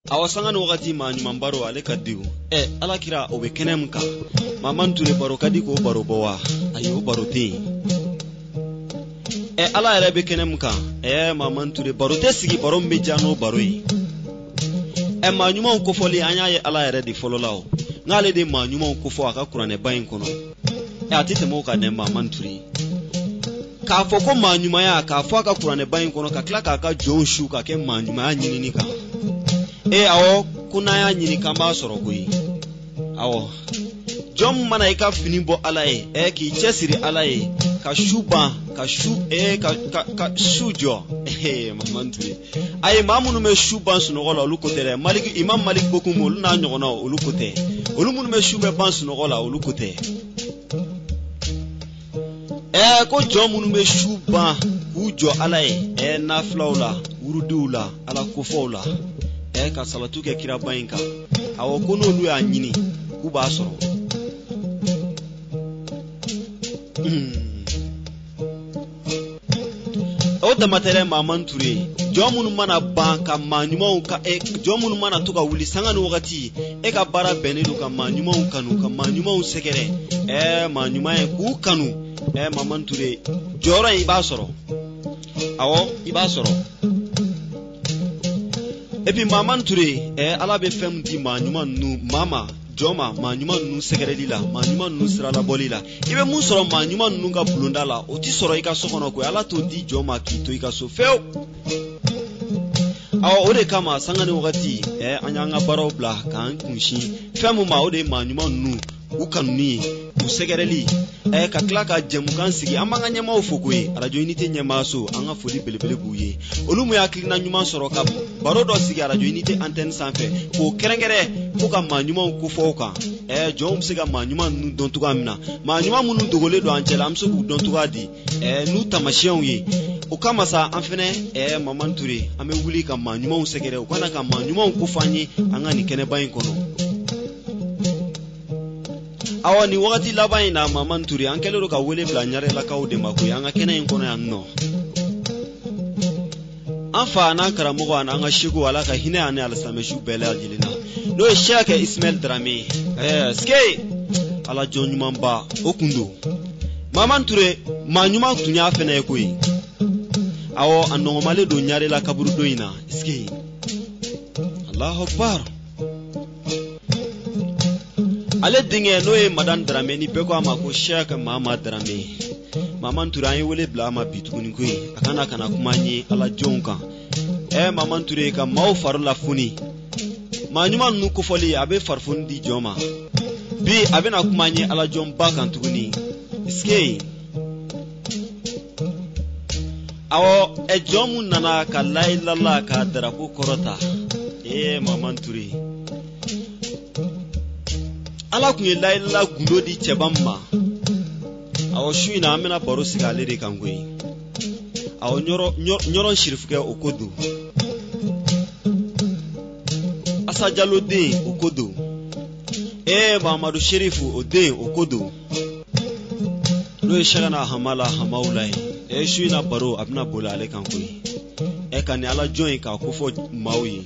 awasanga wakati ma nyuman baro ale kadiu ala kira o be kenem ka maman tule baro kadi ko baro bowa ayo baro te ala ere be kenem ka maman tule baro te sigi baro mejano baro yi ma nyuman ko foli anya ye ala ere di fololaw ngale de ma nyuman ko fo aka kurane bayin kono atite mo ka ne maman tule ka fo ko ma nyuma ya ka fo aka kurane bayin kono ka kla ka jonshu ka ke ma nyuma nyini ni ka awo kuna ya nyini kamba soro koyi awo jom mana ika fini bo alaye ki chesiri alaye ka shuba ka shujo mamanturi ay mamunu me shuba suno gola olukotere malik imam malik bokum olu na nyogona olukote olu munu me shube ban suno gola olukote ko jom munu me shuba ujo alaye na flawla urudula ala kufawla ka salatu ke kira bayinka awo kono lu ya nyini ku ba soro o da matere maman ture jomunu mana banka manyuma ka jomunu mana tuka wuli sangani wakati ka bara benilu ka manyuma kanu ka manyuma sekere manyuma ku kanu maman ture joro iba soro awo iba soro epi maman ture ala be fem di manyuma nu mama joma manyuma nu sekereli la manyuma nu sirala bolila ibe mun soro manyuma nu ga bulunda la o ti soro ika sokono ko ala to di joma ki to ika so feo awo ode kama sangani wakati anyanga baro bla kan kunshi femu ma ode manyuma nu ukanuni usegereli ka klaka jemukan sigi amanga nyama ofukwe radio unité nyama so anga fodi belebele buye olumu ya klina nyuma soro ka baro do sigi radio unité antenne sanfe ko kerengere ko ka manyuma ku foka jom siga manyuma nu dontuga mina manyuma munu dogole do anchela amso ku dontuga di nu tamashion yi o kama sa anfene maman turi ame wuli ka manyuma usegere o kana ka manyuma ku fanyi anga ni kene bayin kono awani wakati laban na maman turi ankelo ka wele bla nyare la ka ode mako yanga kene en kono yanno afa na karamugo anga shigo wala ka hine ane alasame shu bele ajilina no shake Ismail Drame ske ala jonyuma mba okundo maman ture manyuma tunya fene koyi awo anongo male do nyare la kaburu doina ske Allahu Akbar ale dinge noye madan Drame ni beko amako Sheikh Mama Drame maman ture wele bla ma bituni koyi akana kana kumanyi ala jonka maman ture ka mau faru la funi manyuma nu ko foli abe farfun di joma bi abe na kumanyi ala jomba kan tuguni iske awo jomu nana ka lailala ka darapo korota maman ture ala kunye lailala gundo di chebamma awo shuina amena baro sigale de kangwe awo nyoro shirifuke okodo asajalo de okodo Muhammadu Sherifu ode okodo lo shagana hamala hamaulai shuina baro abna bolale kangwe kani ala join ka kofo mawi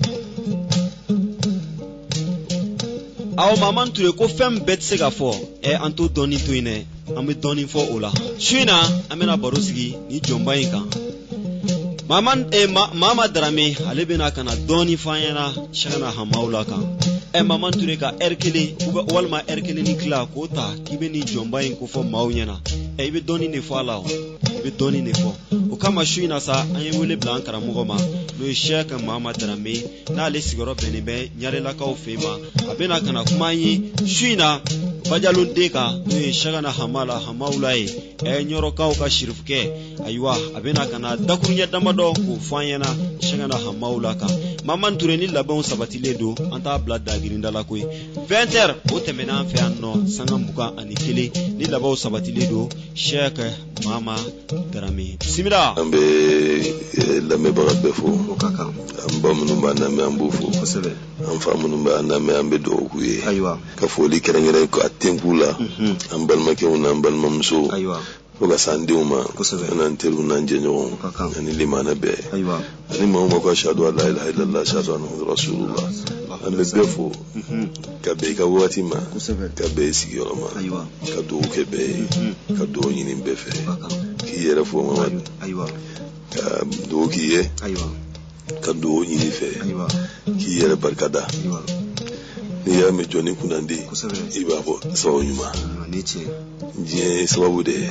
aw maman ture ko fem bet sega fo anto doni toine ame doni fo ola shuina amena baro sigi ni jomba yinka maman mama Drame alebena kana doni fanyana shagana hamaula kan maman ture ka erkele walma erkele ni kla kota kibe ni jomba yin ko fo mawnyana ibe doni ne fo ala ibe doni ne fo o kama shuina sa anye wele blankara mugoma no Sheikh Mama Drame na le sigoro benebe nyare la ka o fema abena kana kumanyi shuina bajalun deka no shagana hamala hamaulai nyoro ka o ka shirfuke aywa abena kana dakunya damado ko fanyana shagana hamaula ka maman ture ni labon sabatile do anta blada girinda la koy 20h o temena fe anno sanga muka ani kele ni labon sabatile do Sheikh Mama Drame simira ambe la me barabe fo kaka amba munumba na me ambu fo kosele amfa munumba na me ambe do kuye aywa ka foli kerengere ko atenkula ambal make un ambal mamso aywa foga sandiuma ana nteru nanje nyon ani limana be ani mama ko ashhadu an la ilaha illallah ashhadu anna muhammadar rasulullah an befo ka be ka watima ka be sigiroma ka do ke be ka do nyini befe ki yere fo mama ka do ki ye ka do nyini fe ki yere barkada ni ya me joni kunandi iba ko sawo nyuma je sababu de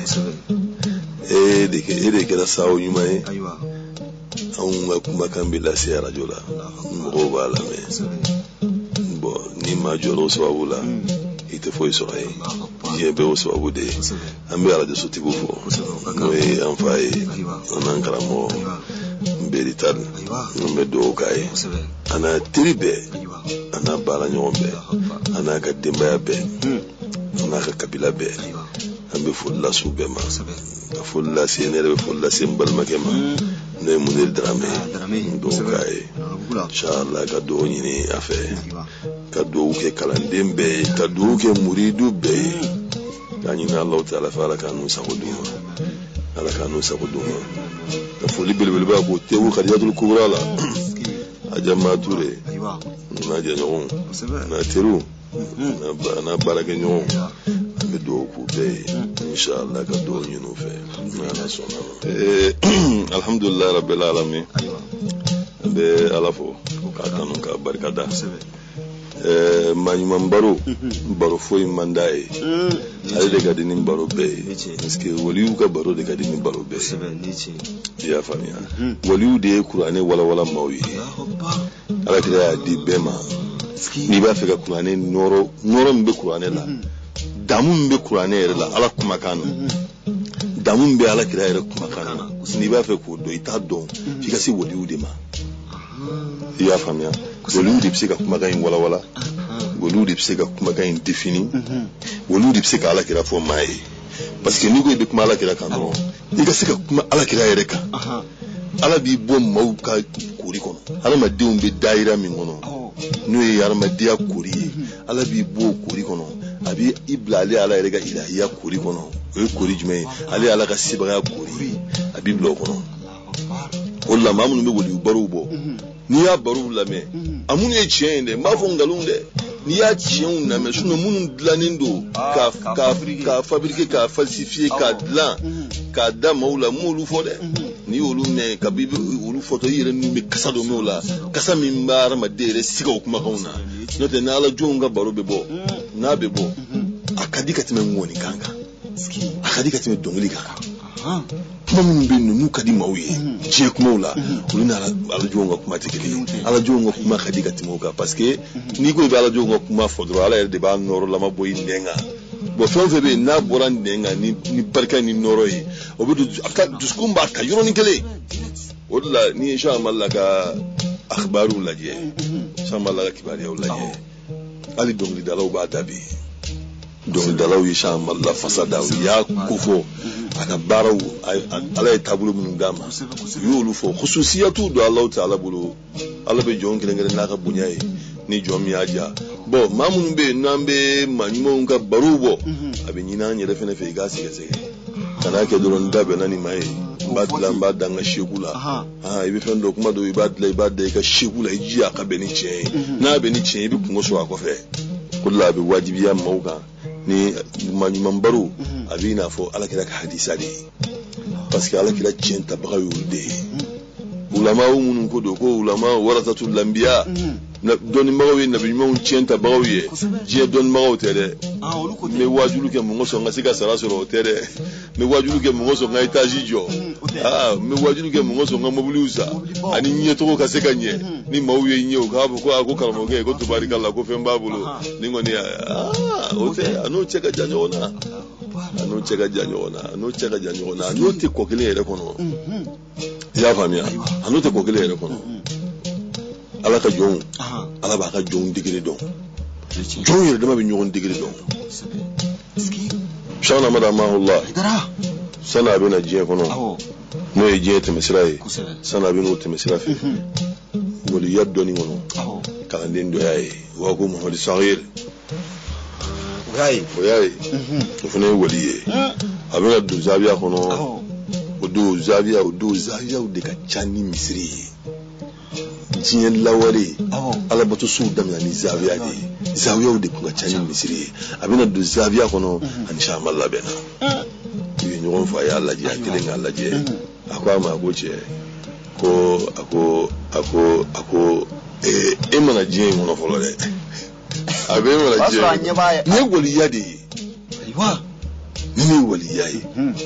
de kera sawo nyuma an kuma kan bila sai radio la mo ba la me bo ni ma jolo sababu la ite foi so ai je be o sababu de an be radio so tigo fo no e an fai an karamo berital me do kai ana tribe ana bala nyombe ana ka demba be ana ka kabila be ambe fulla subema fulla senere fulla sembal makema ne munel drame do kai inshallah ka do nyini afe ka do ke kalandembe ka do ke muridu be kanina Allah ta'ala fara kanu sakuduma ala kanu sakuduma fuli bilbil ba ko tewu khadijatul kubra la ajama ture na janyon na teru na barake nyon be do ku be inshallah ka do nyino fe na sona alhamdulillah rabbil alamin be alafo ka kanu ka barkada manyman baro foi mandai ale de gadini baro be parce que waliu ka baro de gadini baro be ya famia waliu de qur'ane wala mawi ala kida di bema ni ba fe ka qur'ane noro mbe qur'ane la damun be qur'ane la ala kuma kanu damun be ala kida era kuma kanu ni ba fe ko do ita don fi ka si waliu de ma ya famia waliu de psika kuma gain wala waliu de psika kuma gain défini waliu de psika ala kida fo mai parce que ni go be kuma ala kida kanu ni ka sika kuma ala kida yere ka ala bi bom mau ka kuri kono ala ma deum be daira min kono no e yar ma dia kuri ala bi bo kuri kono abi iblali ala yere ga ilahiya kuri kono e kuri jume ali ala ka sibaya kuri abi blo kono walla mamunu be woli baru bo ni ya baru la me amunu e chiende ma fo ngalunde ni ya chien na me suno munu dlanindo ka fabriquer ka falsifier ka dlan ka da maula mulu fode ni olu ne ka bibi olu foto yire ni me kasa do maula kasa min bar ma dere siga kuma kauna no te na ala jonga baru be bo na be bo akadika time ngoni kanga akadika time dongli kanga kuma mun be nu kadi mawye je kuma wala ulina ala jonga kuma tikeli ala jonga kuma kadika timoka parce que ni ko be ala jonga kuma fodro ala de ba noro lama boyi ndenga bo fenfe be na boran ndenga ni barka ni noro yi obudu aka duskumba ka yoro ni kele wala ni insha Allah ka akhbaru laje insha Allah ka kibari laje ali dongli dalaw ba dabi dongli dalaw insha Allah fasada ya kufo ana baraw ala tabulu mun dama yulu fo khususiyatu do Allah ta'ala bulu Allah be jon kele ngere naka bunyai ni jomi aja bo mamun be nambe manimo nga barubo abinyina nyere fene fe gasi gese kana ke doron dabe nani mai badla mbada nga shegula ibi fendo kuma do ibadla ka shegula ijia ka beni che na beni che ibi kungo so akofe kullu bi wajibiya mauka ni manimam baru abina fo ala kira ka hadisa de parce que ala kira centa bagayu de ulama munun ko do ko ulama warasatul anbiya na doni magawi nabi mun centa bagawiye je don magaw tere me wajulu ke mungo so ngasi ka sara soro tere me wajulu ke mungo so ngai tajijo me wajulu ke mungo so ngamabuli usa ani nyeto ko kaseka nye ni mawuye nye ko ko ako karamo ke ko tubarikalla ko femba bulu ni ngoni ote ano cheka janyona ano cheka janyona ano te ko kile ere kono ya famia ano te ko kile ere kono ala ka jong ala ba ka jong digiri don jong yere dama bi nyogon digiri don shana madama Allah sana bina jiye kono no e jiye te misrai sana bina te misrai fi wali yaddo ni ngono kala den do yayi wa ko Muhammad Sahir oyaye o fana ye wali ye a bɛna don zawiya kɔnɔ o don zawiya de ka ca ni misiri ye diɲɛ lawale alabato sow daminɛ ni zawiya de ye zawiyaw de kun ka ca ni misiri ye a bɛna don zawiya kɔnɔ ani Saama labɛnna u ye ɲɔgɔn fɔ a y'a lajɛ a kelen k'a lajɛ a ko a ma ko cɛ a ko e mana diɲɛ in kɔnɔ fɔlɔ dɛ a bɛ e mana diɲɛ ni ye waliya de ye ni ye waliya ye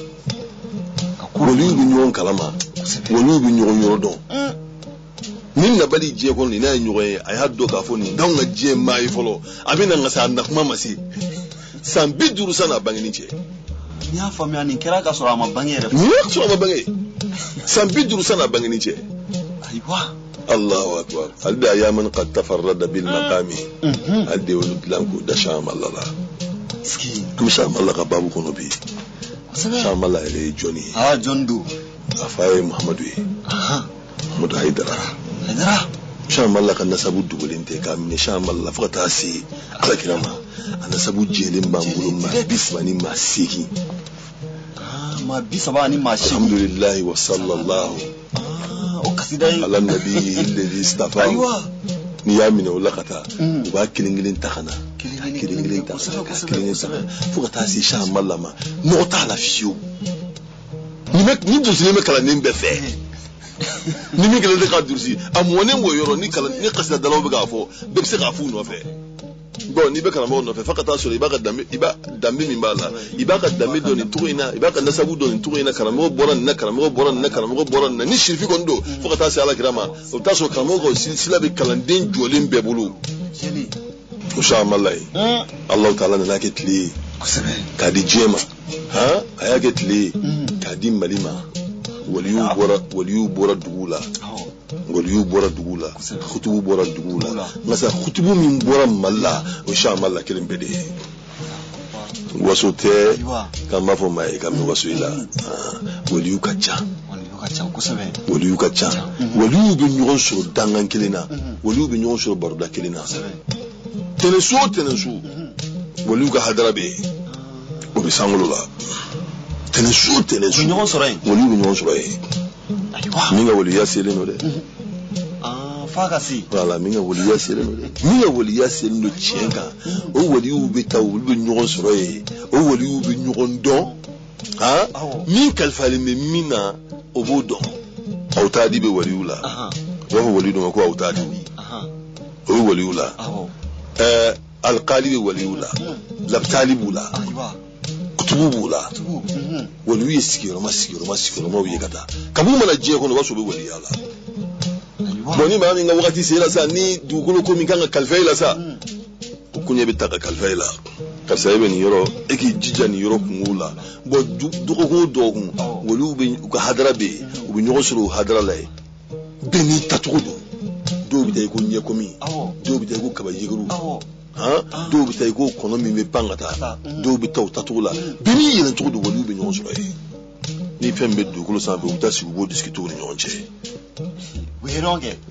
waliw bɛ ɲɔgɔn kalama waliw bɛ ɲɔgɔn yɔrɔ dɔn ni nabali diɲɛ kɔnɔ nin n'a ye ɲɔgɔn ye a y'a dɔn k'a fɔ nin d'anw ka diɲɛ maa ye fɔlɔ a bɛ na nka sa a nakuma ma se san 50 san'a bangeni cɛ n'i y'a faamuya nin kɛra ka sɔrɔ a ma bange yɛrɛ nin y'a sɔrɔ a ma bange san 50 san'a bangeni cɛ ayiwa Allahu akbar hali bi ya man qad tafarrada bil maqami hali de olu dilan ko da Saama la comme Saama la ka babu kɔnɔ bi Saama la yɛrɛ ye jɔn ye jɔn do a fa ye Muhamadu ye Muhamadu Hayidara Saama la ka nasabu dogolen tɛ k'a minɛ Saama la fo ka taa se alakira ma a nasabu jɛlen b'an bolo maa 30 ni maa 8 maa 30 ni maa 8 alhamdulillahi wa sallallahu ala nabi alladhi istafa ni y'a minɛ o la ka taa u b'a kelen ta ka na kelen ta fo ka taa se Saama la ma mɔgɔ t'a la fiyewu ni dusulen bɛ kalanden bɛɛ fɛ ni min kelen tɛ ka durusi a mɔnen o yɔrɔ ni kasidadalaw bɛ k'a fɔ bɛɛ bɛ se k'a f'u nɔfɛ bon n'i bɛ karamɔgɔ nɔfɛ fo ka taa sɔrɔ i b'a danbe min b'a la i b'a ka danbe dɔn nin cogo in na i b'a ka nasabu dɔn nin cogo in na karamɔgɔ bɔra nin na karamɔgɔ bɔra nin na ni sirifi kɔni don fo ka taa se alakira ma o bɛ taa sɔrɔ karamɔgɔ ka silsila bɛ kalanden jɔlen bɛɛ bolo o Saama la ye Alahu taala nana kɛ tile ye k'a di diɲɛ ma a y'a kɛ tile ye k'a di Mali ma waliyu bɔra dugu la khutubu bɔra dugu la nka sa khutubu min bɔra Mali la o Saama la kelen bɛɛ de ye waso tɛ k'an b'a fɔ maa ye ka mɛn waso i la waliyu ka ca waliyu bɛ ɲɔgɔn sɔrɔ dangan kelen na waliyu bɛ ɲɔgɔn sɔrɔ baroda kelen na tɛnɛnsu waliyu ka hadara bɛ yen o bɛ sankolo la tɛnɛnsu waliyu bɛ ɲɔgɔn sɔrɔ yen min ka waliya selen don dɛ voilà min ka waliya selen don dɛ min ka waliya selen don tiɲɛ kan o waliyu bɛ taa olu bɛ ɲɔgɔn sɔrɔ yen o waliyu bɛ ɲɔgɔn dɔn min kalifalen bɛ min na o b'o dɔn awtaadi bɛ waliyu la u b'a fɔ waliyu dɔ ma ko awtaadi o bɛ waliyu la alqaali bɛ waliyu la labtaali b'u la kutubu b'u la waliyu ye sigiyɔrɔmaw ye ka taa kabini mana diɲɛ kɔnɔ o b'a sɔrɔ o bɛ waliya la bon ni maa min ka wagati sera sa ni dugukolo ko min kan ka kalifa i la sa o koɲɛ bɛ ta ka kalifa i la karisa e bɛ nin yɔrɔ e k'i jija nin yɔrɔ kungo la bon dɔgɔkun o dɔgɔkun waliyu bɛ u ka hadara bɛ yen u bɛ ɲɔgɔn sɔrɔ o hadara la yen bɛɛ n'i tacogo don dɔw bɛ taa i ko ɲɛkomi dɔw bɛ taa i ko kabajigiru dɔw bɛ taa i ko kɔnɔ min bɛ pan ka taa dɔw bɛ taa o tacogo la bɛɛ n'i yɛlɛcogo don waliyu bɛ ɲɔgɔn sɔrɔ yen ni fɛn bɛ dugukolo sanfɛ u bɛ taa sigi u b'o disikitiw ni ɲɔgɔn cɛ u bɛ ɲɔgɔn kɛ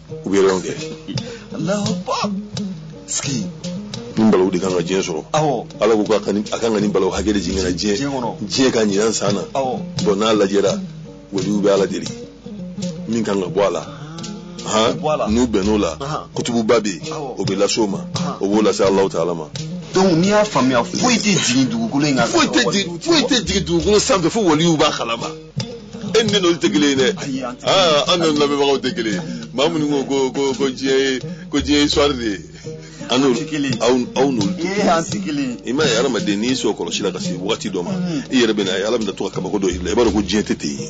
nin balawu de kan ka diɲɛ sɔrɔ ala ko a kan ka nin balawu hakɛ de jigin ka diɲɛ ka ɲinan san na bon n'a lajɛra waliyu bɛ ala deli min kan ka bɔ a la n'u bɛnn'o la kutububa bɛ yen o bɛ lase o ma o b'o lase Alahu taala ma donc n'i y'a faamuya foyi tɛ jigin dugukolo in kan foyi tɛ jigin dugukolo sanfɛ fo waliyu b'a kalama e ni n'olu tɛ kelen ye dɛ an n'olu lamɛnbagaw tɛ kelen ye maa minnu ko diɲɛ ye histoire de ye aw n'olu tɛ kelen i m'a ye adamaden n'i sɔn kɔlɔsi la ka se wagati dɔ ma i yɛrɛ bɛ na ye ala bɛna to ka kabako dɔ yir'i la i b'a dɔn ko diɲɛ tɛ ten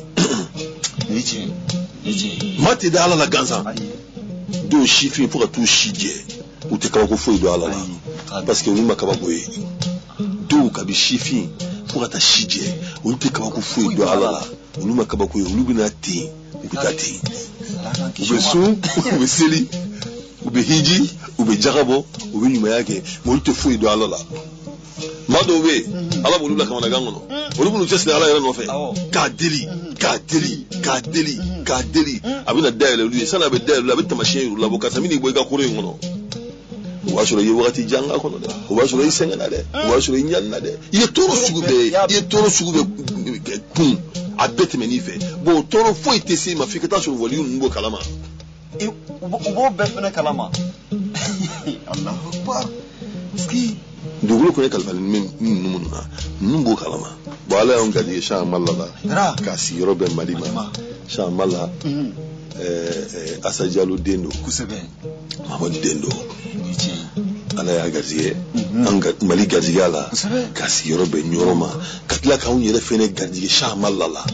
maa tɛ da ala la gansan dɔw sifin fo ka t'u si jɛ u tɛ kabako foyi don ala la parce que olu ma kabako ye dɔw kabi sifin fo ka taa si jɛ olu tɛ kabako foyi don ala la olu ma kabako ye olu bɛna ten u bɛ taa ten u bɛ sun u bɛ seli u bɛ hiji u bɛ jagabɔ u bɛ ɲumanya kɛ mais olu tɛ foyi don ala la maa dɔw bɛ yen ala b'olu bila kamanagan kɔnɔ olu b'u cɛsiri ala yɛrɛ nɔfɛ k'a deli a bɛna dayɛlɛ olu ye sanni a bɛ dayɛlɛ olu a bɛ tamasiyɛn yir'u la bɔ karisa min n'i bɔ i ka koro in kɔnɔ o b'a sɔrɔ i ye wagati jan k'a kɔnɔ dɛ o b'a sɔrɔ i sɛgɛnna dɛ o b'a sɔrɔ i ɲanina dɛ i ye tɔɔrɔ sugu bɛɛ kun a bɛɛ tɛmɛn'i fɛ bon tɔɔrɔ foyi tɛ se ma f'i ka taa sɔrɔ waliyu ninnu b'o kalama u b'o bɛɛ fɛnɛ kalama Allahu Akbar dugukolo kɔni kalifalen min ninnu na ninnu b'o kalama bon ala y'anw garijɛgɛ Sian Amadu la k'a sigiyɔrɔ bɛn Mali ma Sian Amadu la Asa Jalo den don kosɛbɛ Mamadu den don ala y'a garijɛgɛ an Mali garijɛgɛ la k'a sigiyɔrɔ bɛn Ɲɔrɔ ma ka tila k'anw yɛrɛ fɛnɛ garijɛgɛ Sian Amadu la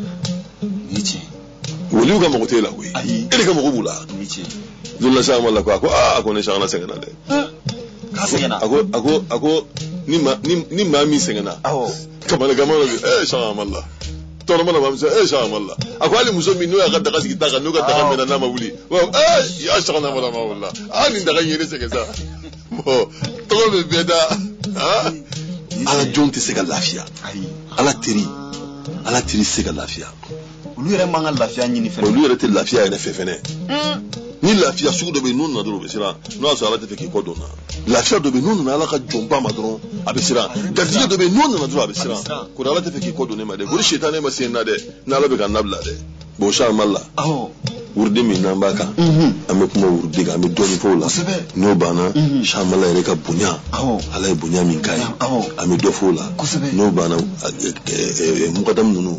waliyu ka mago t'e la koyi e de ka mago b'u la don la Sian Amadu la ko a ko ne Sian na sɛgɛnna dɛ k'a sɛgɛnna a ko ni maa min sɛgɛnna kamana dɔ bɛ Sian Amadu la tɔnɔ mana maa min sɛ Sian Amadu la a ko hali muso min n'o y'a ka daga sigi ta kan n'o ka daga mɛnna n'a ma wuli y'a Sian Amadu ma wuli la nin daga in ye ne sɛgɛn sa bon tɔgɔ bɛ bɛɛ da ala jɔn tɛ se ka lafiya ala teri tɛ se ka lafiya olu yɛrɛ man ka lafiya ɲini fɛnɛ olu yɛrɛ tɛ lafiya yɛrɛ fɛ fɛnɛ ni lafiya sugu dɔ bɛ yen n'u nana dɔrɔn u bɛ siran n'o y'a sɔrɔ ala tɛ fɛ k'i kɔ dɔn na lafiya dɔ bɛ yen n'u nana ala ka jɔnba ma dɔrɔn a bɛ siran garijɛgɛ dɔ bɛ yen n'u nana dɔrɔn a bɛ siran ko ala tɛ fɛ k'i kɔ dɔn ne ma dɛ ko ni setan ne ma se na dɛ n'ala bɛ ka nabila dɛ bon Sian Amadu la wurudi min n'an b'a kan an bɛ kuma wurudi kan an bɛ dɔɔnin fɔ o la n'o banna Sian Amadu la yɛrɛ ka bonya ala ye bonya min k'a ye an bɛ dɔ fɔ o la n'o banna mukadamu ninnu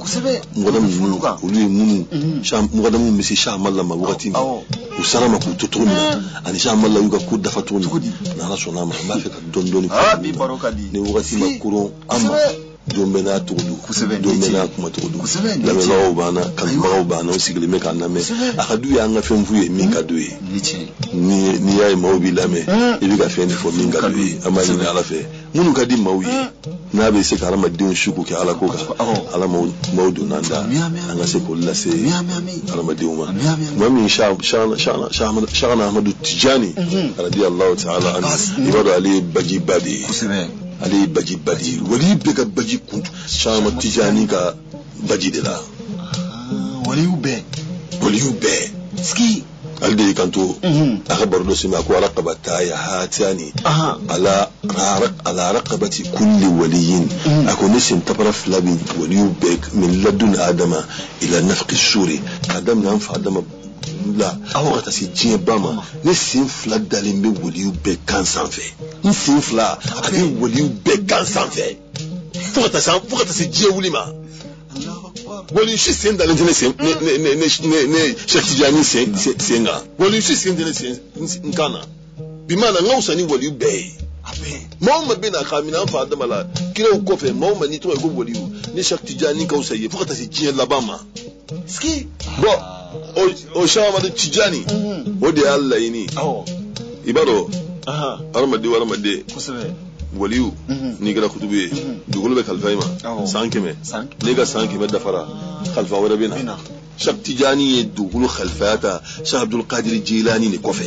olu ye minnu mukadamu bɛ se Sian Amadu la ma wagati min u sara ma k'u to cogo min na ani Sian Amadu la y'u ka ko dafa cogo min na n'ala sɔnn'a ma an b'a fɛ ka dɔɔnin fɔ ni wagati ma koron an ma don bɛ n'a togo don don bɛ n'a kuma togo don lamɛnbagaw b'an na kanubagaw b'an na o sigilen bɛ k'an lamɛn a ka d'u ye an ka fɛn f'u ye min ka d'u ye n'i y'a ye maaw b'i lamɛn i bɛ ka fɛn de fɔ min ka d'u ye an b'a ɲini ala fɛ minnu ka di maaw ye n'a bɛ se ka hadamadenw su k'o kɛ ala ko kan ala maaw donn'an da an ka se k'o lase hadamadenw ma maa min Cheikhna Ahmadu Tijani radiyallahu ta'ala anhu i b'a dɔn ale ye bajiba de ye ale ye bajiba de ye wali bɛɛ ka baji kun Cheikh Ahmadu Tijani ka baji de la waliyu bɛɛ ale de y'i kanto a ka baro dɔ sen a ko raqabata ya hatani ala raqabati kulli waliyin a ko ne sen tabara fila bi waliyu bɛɛ min ladun adama ila nafqi suri ka daminɛ an fa adama la fo ka taa se diɲɛ ba ma ne sen fila dalen bɛ waliyu bɛɛ kan sanfɛ n sen fila a bɛ waliyu bɛɛ kan sanfɛ fo ka taa se diɲɛ wuli ma waliyu si sen dalen tɛ ne Cheikh Tijani sen kan waliyu si sen tɛ ne kan na bi maana n ka wusa ni waliyu bɛɛ ye maa o maa bɛ na k'a minɛ an fa adama la kiraw kɔfɛ maa o maa n'i tɔgɔ ye ko waliyu ni Cheikh Tijani ka wusa ye fo ka taa se diɲɛ laban ma bon o Cheikh Ahmadu Tijani o de y'a laɲini i b'a dɔn hadamaden o hadamaden waliyu n'i kɛra kutubu ye dugukolo bɛ kalifa i ma san 100 n'i ka san 100 dafara kalifa wɛrɛ bɛ na Cheikh Tijani ye dugukolo kalifaya ta Cheikh Abdul Qadir Jilani de kɔfɛ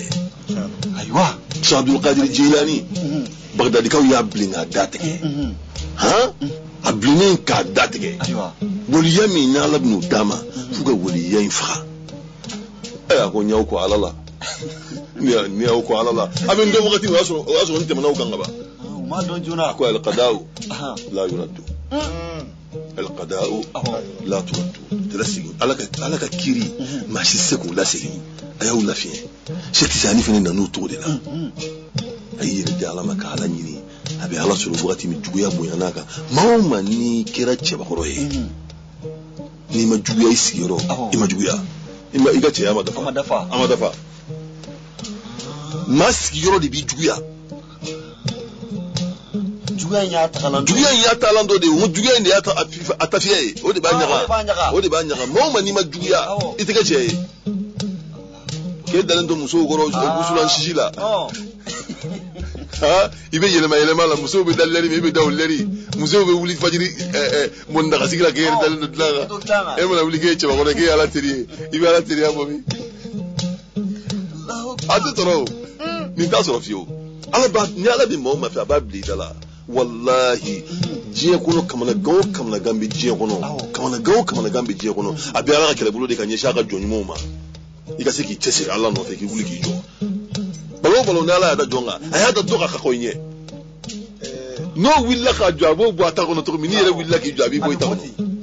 Cheikh Abdul Qadir Jilani Bagdadikaw y'a bilen k'a da tigɛ a bilennen k'a da tigɛ waliya min n'ala bɛn'o d'a ma f'u ka waliya in faga a ko n y'aw kɔ ala la ni y'aw kɔ ala la a bɛ n dɔn wagati o y'a sɔrɔ n tɛmɛna o kan ka ban a ko alqada'u la yuraddu alqada'u la turaddu tɛrɛ sigi ala ka kiri maa si se k'o lasegin a y'aw lafiɲɛ Cheikh Tijani fana nan'o cogo de la a y'i yɛrɛ di ala ma ka ala ɲini a bɛ ala sɔrɔ wagati min juguya bonyana kan maa o maa n'i kɛra cɛbakɔrɔ ye n'i ma juguya i sigiyɔrɔ i ma juguya i ka cɛya ma dafa maa sigiyɔrɔ de b'i juguya juguya in y'a taalan dɔ de ye o juguya in de y'a tafiya ye o de b'a ɲaga maa o maa n'i ma juguya i tɛ kɛ cɛ ye k'e dalen to musow kɔrɔ wusulan sisi la i bɛ yɛlɛma la musow bɛ da lɛri min i bɛ da o lɛri musow bɛ wuli fajiri mɔnidagasigi la k'e yɛrɛ dalen don dilan kan e mana wuli k'e ye cɛbakɔrɔ k'e ye ala teri ye i bɛ ala teriya bɔ min a tɛ tɔrɔ o nin t'a sɔrɔ fiyewu ni ala bɛ maa o maa fɛ a b'a bila i da la wallahi diɲɛ kɔnɔ kamanagan o kamanagan bɛ diɲɛ kɔnɔ a bɛ ala ka kɛlɛbolo de ka ɲɛsin a ka jɔn ɲumanw ma i ka se k'i cɛsiri ala nɔfɛ k'i wuli k'i jɔ balo nala da jonga ayada doka ka koinye no willa ka jabo bo ata kono to mini re willa ki jabi bo ita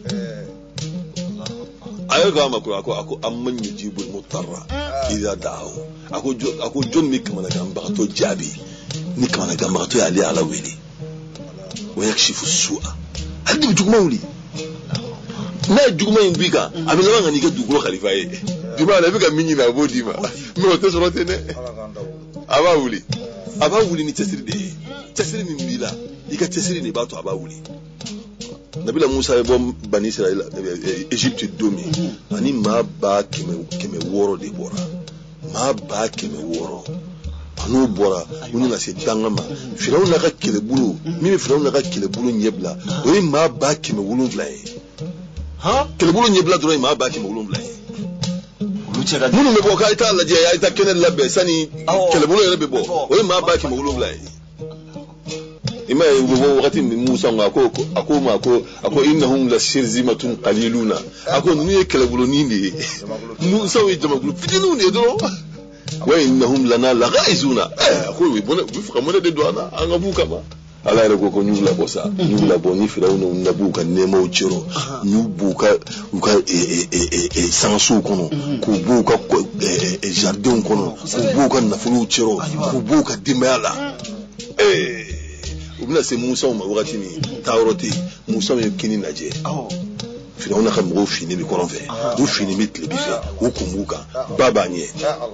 ayo ga makura ako amman yujibul mutarra idha da'u ako jon mi kamana gamba to jabi ni kamana gamba to ali ala wili wa yakshifu su'a hadi bujuma wuli na juguma imbiga abila ngani ke dugulo khalifa ye dima na bika minyi na bodima me o tesoro tene aba wuli ni tesiri ni mbila ika tesiri ni bato aba wuli nabila Musa e bom bani Israel Egypte domi ani ma ba keme woro de bora ma ba keme woro anu bora uni na se dangama firawo na ka kelebulu mimi firawo na ka kelebulu nyebla o ma ba keme wulun vlaye ha kelebulu nyebla dro ma ba keme wulun vlaye munu me bo ka ita Allah je ya ita kenen labbe sani kelebulu yebe bo o ma ba keme wulun vlaye ima wakati Musa ako innahum la shirzimatun qaliluna ako nuni kelebulu nini Musa we jamagulu fidinu ne do wa innahum lana laghaizuna ako we bona we fuka mona de doana anga buka ba ala re ko nyula bosa nyula boni firawno nabuka nemo chiro nyubuka uka sansu kono ko buka jardin kono ko buka nafulu chiro ko buka dimala ubna se Musa ma wakati ni tawroti Musa me kini naje firawna ka mo fini bi koron fe do fini mit le bi fe o kumbuka babanye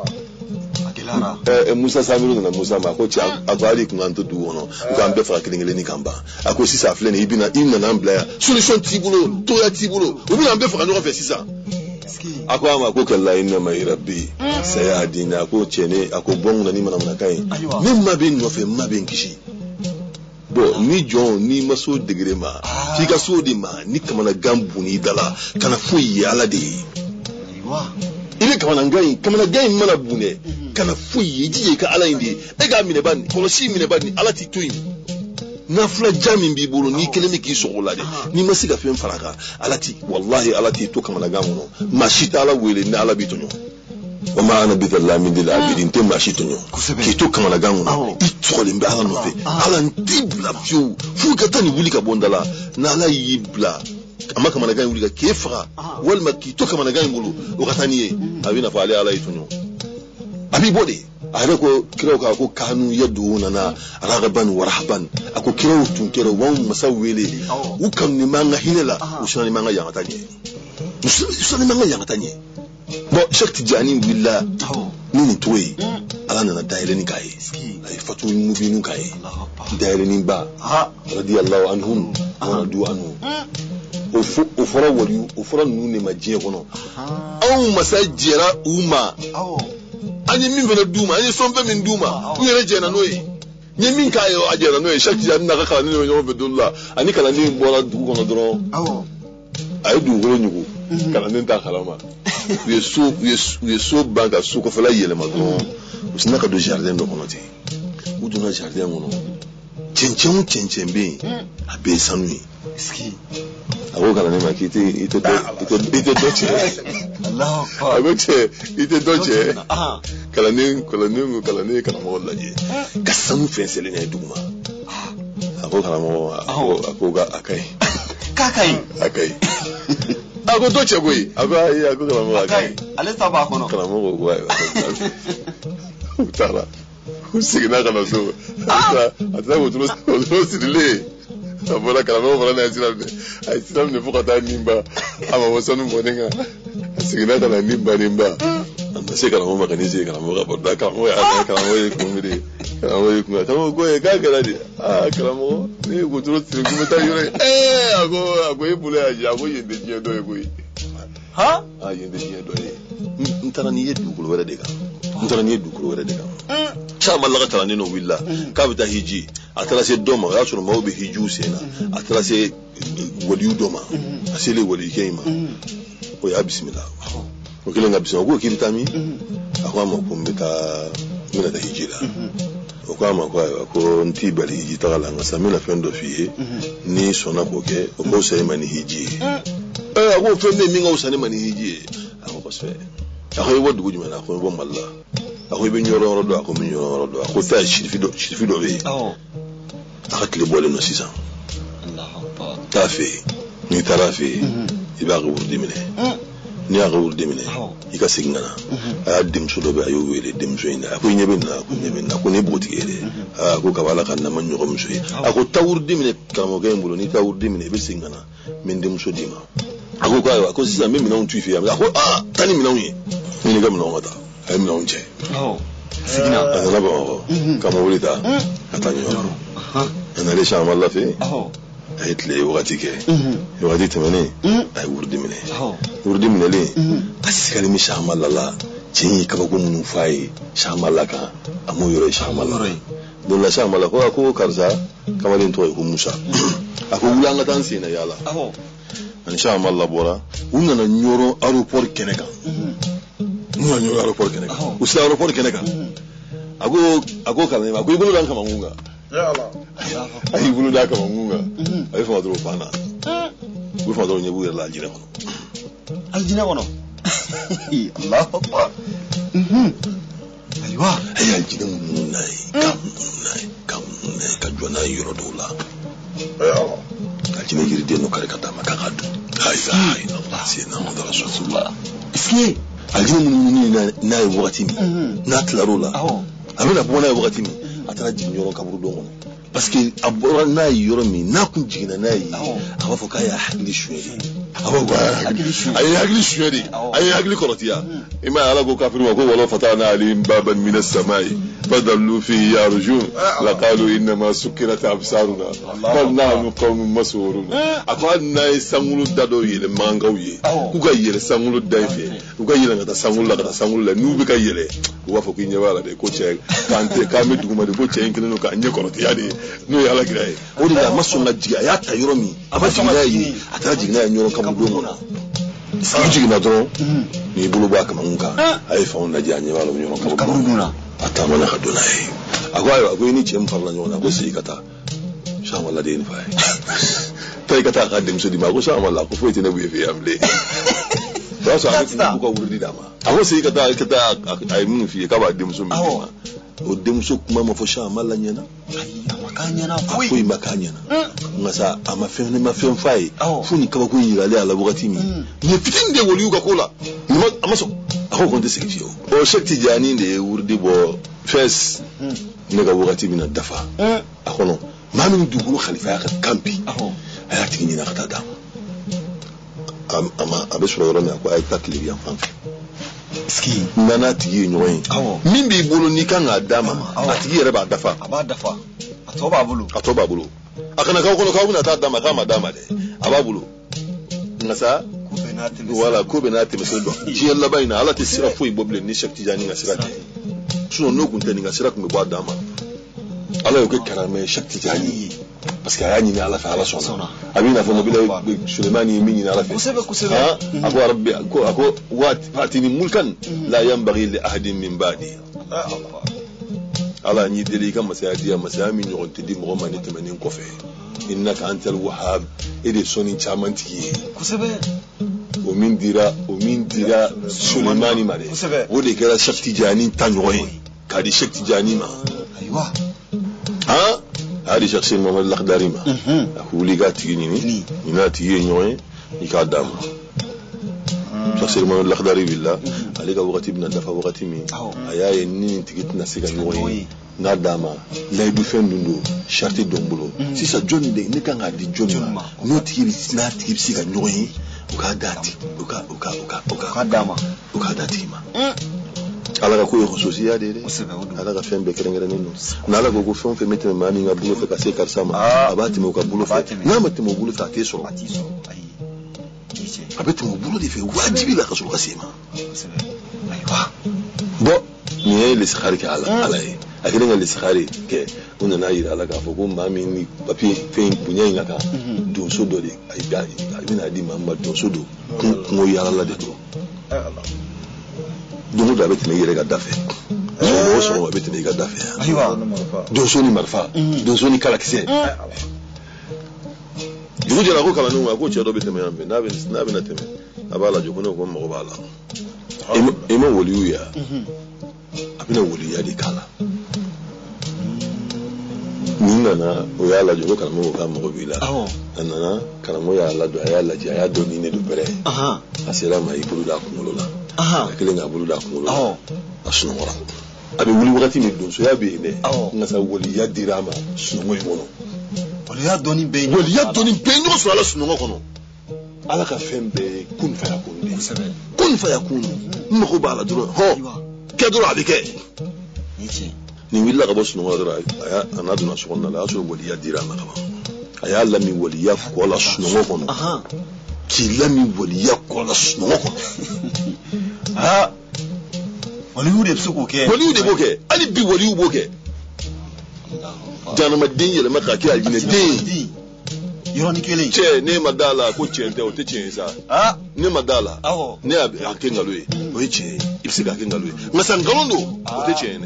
Musa Samiru na Musa ma ko ci agbali kun anto du wono ko ambe fa kilingele ni kamba ako sisa fle ni ibina inna na mbla solution tibulo to ya tibulo ubina ambe fa no fa sisa ako ama ko kala inna ma rabbi sayadina ko chene ako bonga ni mana kai ni mabin no fe mabin kishi bo ni jon ni maso degre ma fi ka so di ma ni kamana gambu ni dala kana fuyi ala de ile kamana gai mana bune kana fuyi jije ka ala indi e ga mine bani kono si mine bani ala ti tuin na fla jamin bi bolo ni kelemi ki so golade ni masiga fen faraka ala ti wallahi ala ti to kamana gamuno mashita ala wele ni ala bitonyo wa ma ana bidhallamin lil abidin te mashitonyo ki to kamana gamuno itole mbe ala no fe ala ntibla fiu fu ka tani wuli ka bondala na ala yibla amma kamana gamu wuli ka kefa wal makki to kamana gamu bulu o kataniye abina fa ala itonyo abi bode are ko kiro ka ko kanu yaduna na ragaban wa rahban ako kiro tun kiro wan masawele ukam ni manga hinela usani manga yangatanye usani manga yangatanye bo shakti jani billah nini toyi ala na daire ni kai ay fatu mubinu kai daire ni ba radiyallahu anhum wa radu anhu o fora wali o fora nune majiye kono aw masajira uma ani min bena duma ani sombe min duma u yere jena noyi ni min kayo ajera noyi shakti jani na ka ni no bedullah ani kala ni bola du kono dro ay du goro nyugo kala nen ta kala ma we so banka so ko fala yele ma do usina ka do jardin do kono ti u do na jardin ngono chenchem be abe sanui ski awo kala ne ma kiti ito doche Allah agoche ito doche kala ne kala mo laje kasan fensele ne duma awo kala mo ako ga akai ako doche goyi ako kala mo akai alesta ba kono kala mo go utara usigina kala so ata wo tro sidile abona kala mo bana ay silam ne fukata nimba ama wasanu monenga asigina kala nimba anda se kala mo makanize kala mo raboda kala mo ya kala mo kumiri kala mo kumira tawo goye kala di kala mo ne go tro sidile kumeta yore ago ebule aja ago yende je do ego ha yende je do ntara ni yedu kulo wala dega chama laga tala nino willa kabita hiji atala se doma ya sunu mawbe hiju sena atala se waliyu doma asele wali kema o ya bismillah o kile nga bismillah ko kiritami akwa makumbeta mina da hijira o kwa makwa ko ntibali hiji tagala nga samina fendo fiye ni sona koke o ko sai mani hiji ako fende minga usani mani hiji ako basfe ako wodu gujuma na ako bo malla ako be nyoro do ako mi nyoro do ako ta shirifi do be akatile bole no sisan Allahu akbar tafi ni tarafi iba ko wurdi mine ni aga wurdi mine ika sigana a dim so do be ayo wele dim so ina ako nyebe na ko ne botigere ako kabala kan na manyo ko mso ako ta wurdi mine kamo ga mbulo ni ta wurdi mine be sigana min dim so dima ako ko ako sisan me mina on tuifi ako tani mina on ni ga mina on mata ay mina on che sigina ana ba kamo wulita atanyoro ana le shama Allah fi ayit le wagati ke wagati tamane ay wurdi mine le asikali mi shama Allah la cin ka ko mun fai shama Allah ka amu yoro shama Allah don la shama Allah ko karza kamalin to ko Musa ako wulanga tan sina yala an shama Allah bora unna na nyoro aeroport keneka nyoro aeroport keneka usla aeroport keneka ako kalne ma ko ibulu dan kama ngunga ya Allah ay ibulu da kama ngunga ay fa dro fana bu fa dro nyebu la aljina kono Allahu akbar aywa ay aljina munai kam ka jona yoro dola ya Allah aljina yiri de no kare kata makakadu ay Allah sina muhammad rasulullah iski aljina mununi na wakati mi na tlarola amina bona wakati mi atara jinyoro kaburu dongo parce que abora na yoro mi na kun jigina na yi aba foka ya hagli shwedi aba ba ay hagli shwedi ay hagli korotiya ima ala go kafiru wa ko wala fatana alim baban min as-samai badallu fi yarjun la qalu inna ma sukirat absaruna bal nahnu qawmun masurun akwa na sangulu dado yele mangawiye ku ga yele sangulu daife ku ga yele ngata sangulu la nubi ka yele wa fo ki nyawala de ko che kante ka me duguma de ko che inkino ka nye korotiya de no yala gray o de la masunga jiga ya ta yoro mi aba jiga yi atara jiga ya nyoro kabu dongo na jiga do ni bulu ba kama nka ay fa on na janye wala nyoro kabu dona atama na kadona yi agwa ni chem farla nyona ko si kata shama la de ni fa tay kata ka dem so di ma ko shama la ko fo tene bu yefe amle sa ko ko wurdi dama awo si kata ay mun fi ka ba dem so mi o dem so kuma ma fo shama la nyana makanyana fui makanyana ngasa ama fen fai funi kaba ko yira le ala bugati mi ne fitin de woli ka kola ni amaso ako konte sekifio o shekti jani de wurdi bo fes ne ga bugati mi na dafa akono mami dugulu khalifa ya kampi ayati ni na kata ama abesura yoro me ko ay takli ya fanfi ski nana tigi nyoyin min bi bolo ni kan adama atigi yere ba dafa atoba bulu akana ka kono ka buna ta dama kama dama de ababulo ngasa wala ko benati mesedo ji yalla bayna ala tisira fu iboble ni shakti jani ngasira te suno no kunta ni ngasira kumbe ba dama ala yoke karame shakti jani parce que ayani ni ala fa ala sona abina fa mobile Sulemani minni ala fa kusebe ako rabbi ako wat fatini mulkan la yanbaghi li ahadin min ba'di ala ni deli kam masayadiya masami ni on tedi mo mani temanin ko fe innaka antal wahhab ede soni chamanti kusebe o min dira Sulemani mare o de kera shakti jani tanyoy kadi shakti jani ma aywa hadi shakhsi Muhammad al-Akhdari ma akuli gati ni inati yenyoy ikadam shakhsi Muhammad al-Akhdari billah alika waqti ibn dafa waqti mi ayaye ni tigitna siga nyoy ngadama lay du fendundo sharti dombulo si sa joni de ne kanga di joni no tigi na tigi siga nyoy uka dati uka dama uka dati ma ala ko yo sosiya de ala ka fembe kerengere nino na ala go fon fe meteme mani nga bulo fe ka se karsama abati mo ka bulo fe na mate mo bulo fa teso abati mo bulo de fe wajibi la kaso kasema aywa bo ni le sakhari ka ala akile nga le sakhari ke una na ira ala ka fo ko mami ni papi fe bunya nga ka do so do de ay ga ina di mamma do so do ko yara la de to domo da beti ne yere ga dafe so wa beti ne ga dafe aywa do so ni marfa do so ni kalakise dugu jara ko kala no ko che do beti me ambe na be na teme abala jo ko no ko mo bala imo woliuya abina waliya de kala nana o ya la jogo kalamo ka mo bila nana kalamo ya la do ya la ja ya do ni ne do bere asira ma ibulu da kumulo la akele nga bulu da kumulo la asunu wora abi wuli wakati mi don so ya be ne ngasa waliya dirama sunu moy wono waliya doni be no so ala sunu ngono ala ka fembe kun fa yakun mako bala duro ho ke duro abike ni willa ka bosu no dura aya anaduna sokonna la aso waliya dira ma kaba aya la mi waliya ko la suno kono ki la mi waliya ko la suno kono waliyu de boke ali bi waliyu boke jana ma din yele maka ki aljine din yoro ni kele che ne madala ko chente o te chensa ne madala ne akenga loye o che ipsiga akenga loye masangalondo o te chene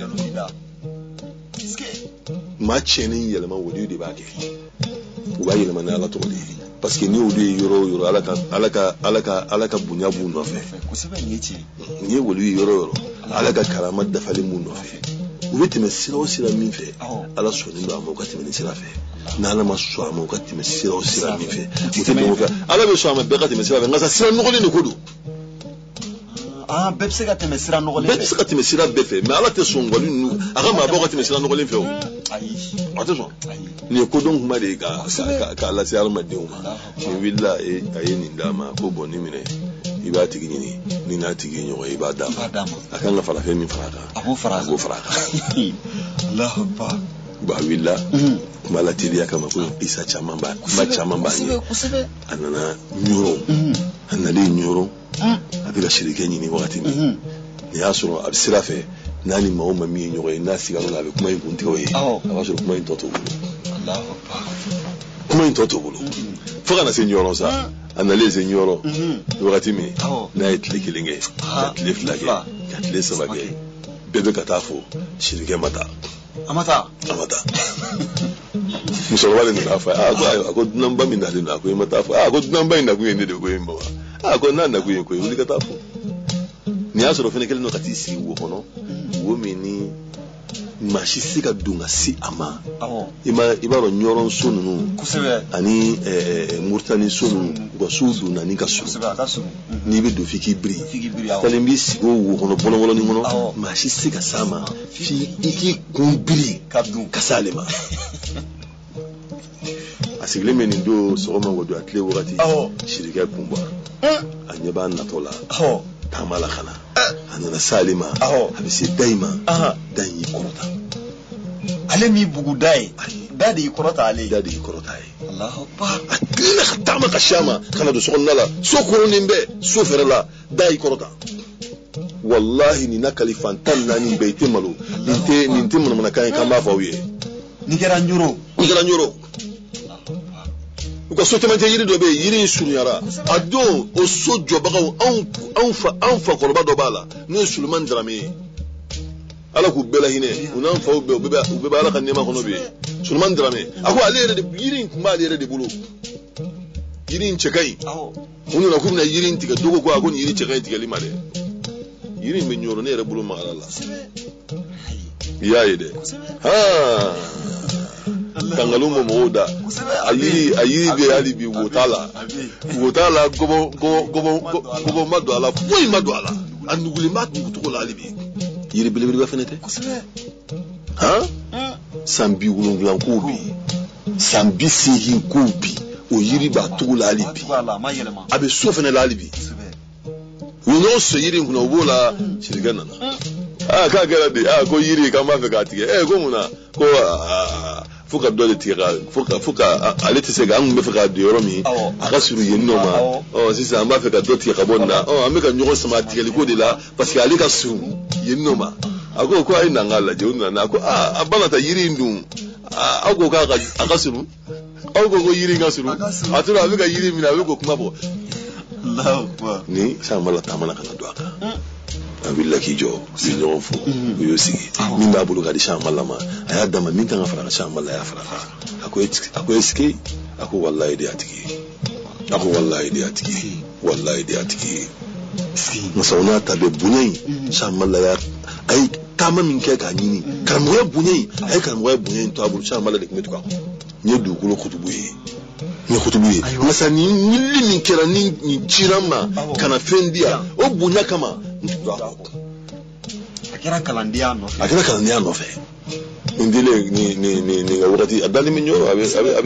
ma chenin yelma wodi de bake uba yelma na ala to de parce que ni wodi yoro alaka bunya bu no fe ko se ba nyechi ni wodi yoro alaka karama da fali mu no fe ubiti mesira osira min fe ala so ni ba mo ka timeni sira fe na ala ma so mo ka timeni sira osira min fe uti mo ka ala be so ma be ka timeni sira fe ngasa sira no ni ko do bepse ka temesira nogole bepse ka temesira befe mais ala te songoli nu aga ma boka temesira nogole fe o attention ni ko donc ma de ka ala se alma de uma ni willa e ayeni ndama ko boni mine iba tigi ni na tigi nyo iba dama aka nga fala fe mi faraka abu faraka Allahu akbar ba willa mala tili aka mako isa chamamba ma chamamba ni anana nyuro anale nyuro abila shirike nyini wakati ni asuro abisira fe nani maoma mi nyoy na sigaro na be kuma yinti ko yi abasuro kuma yintoto Allahu akbar kuma yintoto bulu foka na senyoro sa analyse nyoro wakati mi na itlikilinge atliflage atle sabage bebe katafo shirike mata amata musoro wale na fa ako namba mi na de na ko mata fa ako namba ina ko yende de ko yimba ko nanda ko yin ko uli katafo ni asoro fene kele no katisi wo kono wo mini mashisika dunga si ama ibaro nyoron sunu ani murtani sunu go sudu na ni kasu ni be do fiki bri talimbi sigo wo kono bolongolo ni mono mashisika sama fi iki kumbri kabdu kasalema asigle meni do soma wodo atle wogati shirika kumba anyeba natola tamala khana anana salima habisi daima danyi korota ale mi bugu dadi korota Allahu akbar akina khatama kashama kana do sonnala sokoro nimbe soferala dai korota wallahi ni nakali fantan nani beite malo ninte mun kan kama fawiye ni kera nyuro ko so temante yiri do be yiri sunyara ado o so jobaga anfa korba do bala no sulman drame ala ku bela hine unan fa ube ala kan nema kono be sulman drame ako alere de yiri kuma alere de bulu yiri nchekai unu na kumna yiri ntiga dogo ko akoni yiri chekai tiga limade yiri me nyoro ne re bulu magala ya ide kangalumo moda ayiri be ali bi wotala gobo madwala foi madwala anuguli matu to la ali bi yiri bilibili ba fenete sambi wulunglan kubi sambi sihi kubi o yiri ba to la ali bi abe sofene la ali bi wono so yiri nguna obola shirigana ka gara de ko yiri ka ma fe ka tige ko muna ko fuka dole tira fuka alete sega an me fuka de yoromi aka suru yenno ma sisa amba fe ka do tira bonna ameka nyoko sama tige liko de la parce que alika suru yenno ma ako ko ay nangala je unna na ko abana ta yiri ndum ako ka aka suru ako yiri nga suru atura ameka yiri mina we ko kuma bo Allahu akbar ni sama la tamana kana do aka abilla kijo binyo fo yo sigi min ba bulu gadi shamalla ma aya dama min kan afara shamalla ya afara ako eski ako wallahi de atiki musauna tabe bunai shamalla ya ai kama min kɛ k'a ɲini karamɔgɔya bonya in a ye karamɔgɔya bonya in to a bolo Cheikh Amadu de tun bɛ tugu a kɔ n ye dugukolo kutubu ye nka sa ni wuli min kɛra ni cira ma kana fɛn di yan o bonya kama n tugu a kɔ a kɛra kalandenya nɔfɛ n dile ni ka wagati a dali min ɲɔgɔn a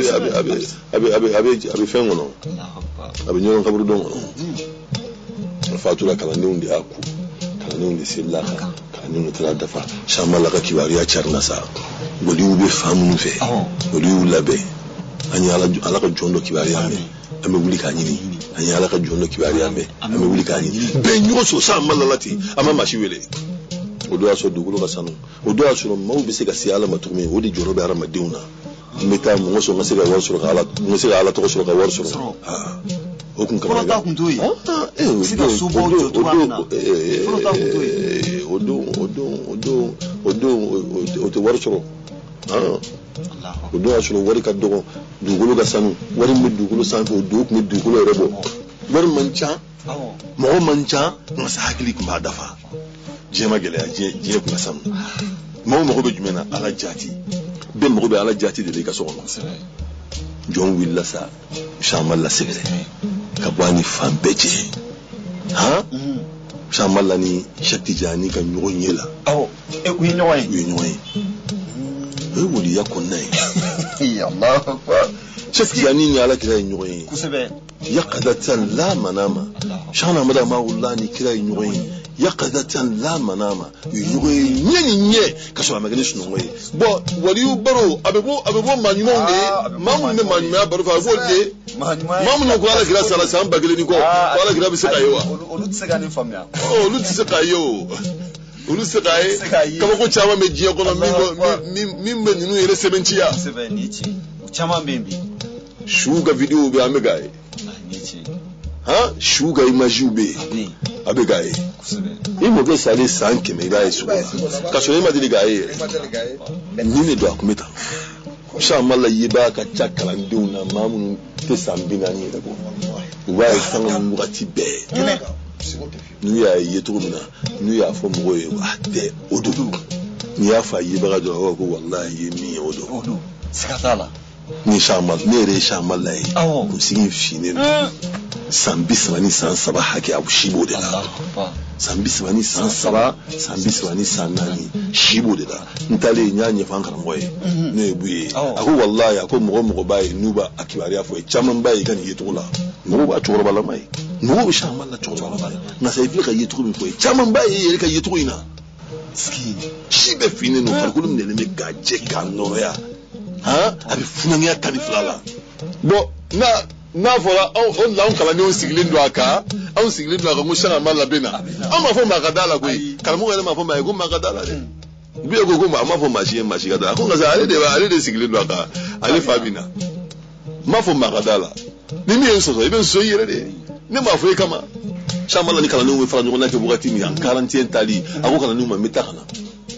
bɛ fɛn kɔnɔ a bɛ ɲɔgɔn kaburudon kɔnɔ a fatura kalandenw de y'a ku kalandenw de selila kan kalandenw de taara dafa Cheikh Amadu ka kibaruya carina sa waliw bɛ fan minnu fɛ olu y'u labɛn an ye ala ka jɔn dɔ kibaruya mɛn an bɛ wuli k'a ɲini an ye ala ka jɔn dɔ kibaruya mɛn an bɛ wuli k'a ɲini bɛɛ ɲɔgɔn sɔrɔ Cheikh Amadu la ten an ma maa si wele o don y'a sɔrɔ dugukolo ka sanu o don y'a sɔrɔ maaw bɛ se ka se ala ma cogo min o de jɔyɔrɔ bɛ adamadenw na n bɛ taa mɔgɔ sɔrɔ n ka se ka wari sɔrɔ ka ala tɔgɔ sɔrɔ ka wari sɔrɔ o kun kama kɔrɔta kun t'o ye o tɛ wari sɔrɔ o don y'a sɔrɔ wari ka dɔgɔ dugukolo ka sanu wari min bɛ dugukolo sanfɛ o don tun bɛ dugukolo yɛrɛ bɔ wari man ca mɔgɔ man ca nka sa hakili tun b'a dafa diɲɛ ma gɛlɛya diɲɛ tun ka sanu maaw mago bɛ jumɛn na ala jati bɛɛ mago bɛ ala jati de la i ka so kɔnɔ jɔn wulila sa Cheikh Amadu la sɛgɛrɛ ka bɔ a ni fan bɛɛ cɛ Cheikh Amadu la ni Cheikh Tijani ka ɲɔgɔn ye la u ye ɲɔgɔn ye o ye waliya kɔnɔna ye Cheikh Tijani ni ala kira ye ɲɔgɔn ye kosɛbɛ yaqadatan la manama Cheikh Ahmadu Amawula ni kira ye ɲɔgɔn ye yaqadatan la manama u ye ɲɔgɔn ye ɲɛ ni ɲɛ ka sɔrɔ a ma kɛ ni sunɔgɔ ye bon waliyu baro a bɛ bɔ maa ɲumanw de ye maa minnu bɛ maa ɲumanya baro fɛ a b'o de maa minnu ko ala kira sara san 1000 ni kɔ ko ala kira bɛ se k'a ye wa olu tɛ se ka nin faamuya olu tɛ se k'a ye o olu tɛ se k'a ye kabako caman bɛ diɲɛ kɔnɔ min bɛ ninnu yɛrɛ sɛbɛntiya caman bɛ yen bi su ka video bɛ an bɛ k'a ye su ka images bɛ yen a bɛ k'a ye i mɔkɛ salen san 100 i b'a ye sugu la ka sɔrɔ i ma deli k'a ye yɛrɛ nin de don a kun bɛ tan Cheikh Amadu la yebaa ka ca kalandenw na maa minnu tɛ san 40 yɛrɛ bɔ u b'a ye sanga ni wagati bɛɛ n'u y'a ye cogo min na n'u y'a fɔ mɔgɔw ye a tɛ o don n'i y'a fɔ a yebaga dɔrɔn a b'a fɔ ko walahi ye min ye o don siga t'a la ni Cheikh Amadu ne yɛrɛ ye Cheikh Amadu la ye kunsigi finnen don san 30 ni san 3 hakɛ a si b'o de la san 30 ni san 3 san 30 ni san 4 si b'o de la n taalen n y'a ɲɛfɔ an karamɔgɔ ye n'o ye bu ye a ko walahi a ko mɔgɔ b'a ye n'u b'a kibaruya fɔ ye caman b'a ye ka nin ye cogo la mɔgɔw b'a cɛkɔrɔbalama ye mɔgɔw bɛ Cheikh Amadu la cɛkɔrɔbalama ye nka sa i filɛ ka ye cogo min fɔ ye caman b'a ye yɛrɛ ka ye cogo in na si bɛ finnen don farikolo minɛlen bɛ k'a jɛ k'a nɔrɔya a bɛ funanŋɛya 12 la bon n'a fɔra anw kalandenw sigilen don a kan anw sigilen don a kan ko Cheikh Amadu la bɛ na an m'a fɔ maa ka da la koyi karamɔgɔ yɛrɛ m'a fɔ maa ye ko maa ka da la dɛ bi ko a m'a fɔ maa si ye maa si ka da la ko nka sa ale de sigilen don a kan ale fa bɛ na n m'a fɔ maa ka da la ni min ye n sɔsɔ i bɛ n sɔn i yɛrɛ de ne m'a fɔ i kama Cheikh Amadu la ni kalandenw bɛ fara ɲɔgɔn na kɛ wagati min an 41 tali a ko kalandenw ma n bɛ taa ka na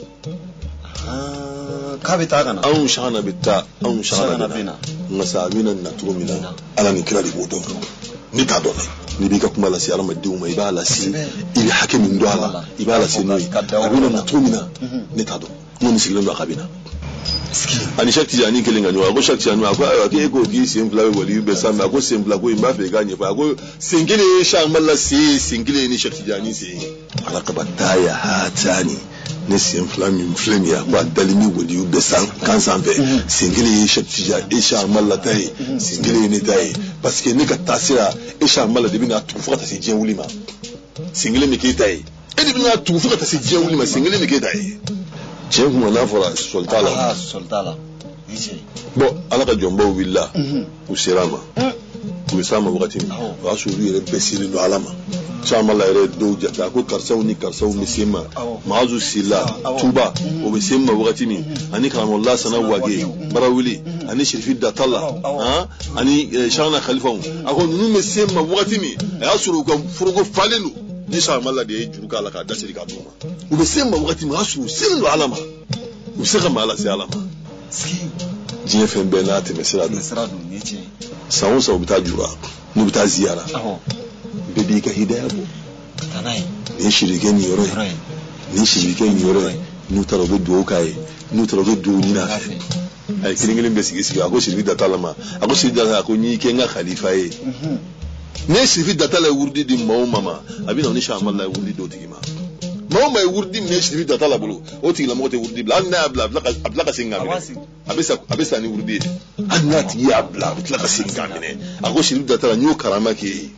k'a bɛ taa ka na anw Cheikh bɛ taa anw Cheikh bɛ na nka sa a bɛna na cogo min na ala ni kira de b'o dɔn ne t'a dɔn dɛ n'i b'i ka kuma lase adamadenw ma i b'a lase i bɛ hakɛ min don a la i b'a lase n'o ye a bɛna na cogo min na ne t'a dɔn n'o ni sigilen don a ka bɛ na ani Cheikh Tijani kelen ka ɲɔgɔn a ko Cheikh Tijani a ko ayiwa k'e ko k'i sen 2 bɛ waliyu bɛɛ sanfɛ a ko sen 2 ko in b'a fɛ i k'a ɲɛfɔ a ko sen kelen ye Cheikh Amadu la sen ye sen kelen ye ni Cheikh Tijani sen ye ala kaba taaya haatani ne sen 2 min filɛ nin ye a ko a dali ni waliyu bɛɛ kan sanfɛ sen kelen ye Cheikh Tijani e Cheikh Amadu la ta ye sen kelen ye ne ta ye parce que ne ka taasira e Cheikh Amadu la de bɛna tugu fo ka taa se diɲɛ wuli ma sen kelen bɛ k'e ta ye e de bɛna tugu fo ka taa se diɲɛ wuli ma sen kelen bɛ k'e ta ye tiɲɛ kuma n'a fɔra sɔli t'a la bon ala ka jɔnbaw wulila u sera a ma u bɛ s'a ma wagati min o y'a sɔrɔ olu yɛrɛ bɛɛ selen don ala ma Cheikh Amadu la yɛrɛ dɔw jate a ko karisaw ni karisaw bɛ se ma Mahazu Sila Tuba o bɛ se ma wagati min ani karamɔgɔ Lasana Wage Barawuli ani Sherifi Datala ani Cheikhna Khalifaw a ko ninnu bɛ se ma wagati min a y'a sɔrɔ u ka foroko falen don ni Cheikh Amadu la de ye juru k'a la k'a dasiri k'a d'u ma u bɛ se ma wagati min a y'a sɔrɔ u selen don ala ma u bɛ se ka maa lase ala ma diɲɛ fɛn bɛɛ n'a tɛmɛ sira don san o san u bɛ taa jura n'u bɛ taa ziyara bɛɛ b'i ka hidaya bɔ nin ye sirikɛ nin yɔrɔ ye nin sirikɛ nin yɔrɔ ye n'u taara u bɛ dugawu k'a ye n'u taara u bɛ dugawu ɲini a fɛ a ye kelen bɛ sigi a ko Sirifi Datala ma a ko Sirifi Datala ko n'i kɛ n ka khalifa ye ne Sirifi Datala ye wurudi di maa o maa ma a bɛ na ni Cheikh Amadu la ye wurudi d'o tigi ma maa o maa ye wurudi minɛ Sirifi Datala bolo o tigilamɔgɔ tɛ wurudi bila hali n'a y'a bila a bɛ tila ka segin k'a minɛ a bɛ sa ni wurudi ye hali n'a tigi y'a bila a bɛ tila ka segin k'a minɛ a ko Sirifi Datala n y'o karama k'e ye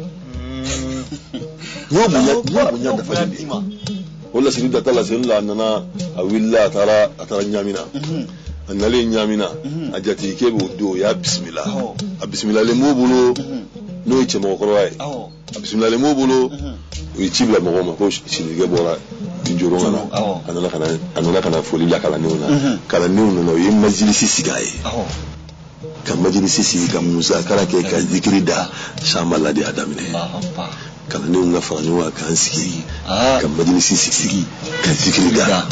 n y'o bonya dafalen de o la Sirifi Datala sen la a nana a wulila a taara Ɲamina a nalen Ɲamina a jatigikɛ b'o don o y'a bisimila a bisimilalen b'o bolo n'o ye cɛmɔgɔkɔrɔba ye a bisimilalen b'o bolo o ye ci bila mɔgɔw ma ko Sidibe bɔra Njoron ka na a nana ka na foli bila kalandenw na kalandenw nana o ye majilisi sigi a ye ka majilisi sigi ka musakara kɛ ka zikiri da Cheikh Amadu la de y'a daminɛ kalandenw ka fara ɲɔgɔn kan k'an sigi ka majilisi sigi ka zikiri da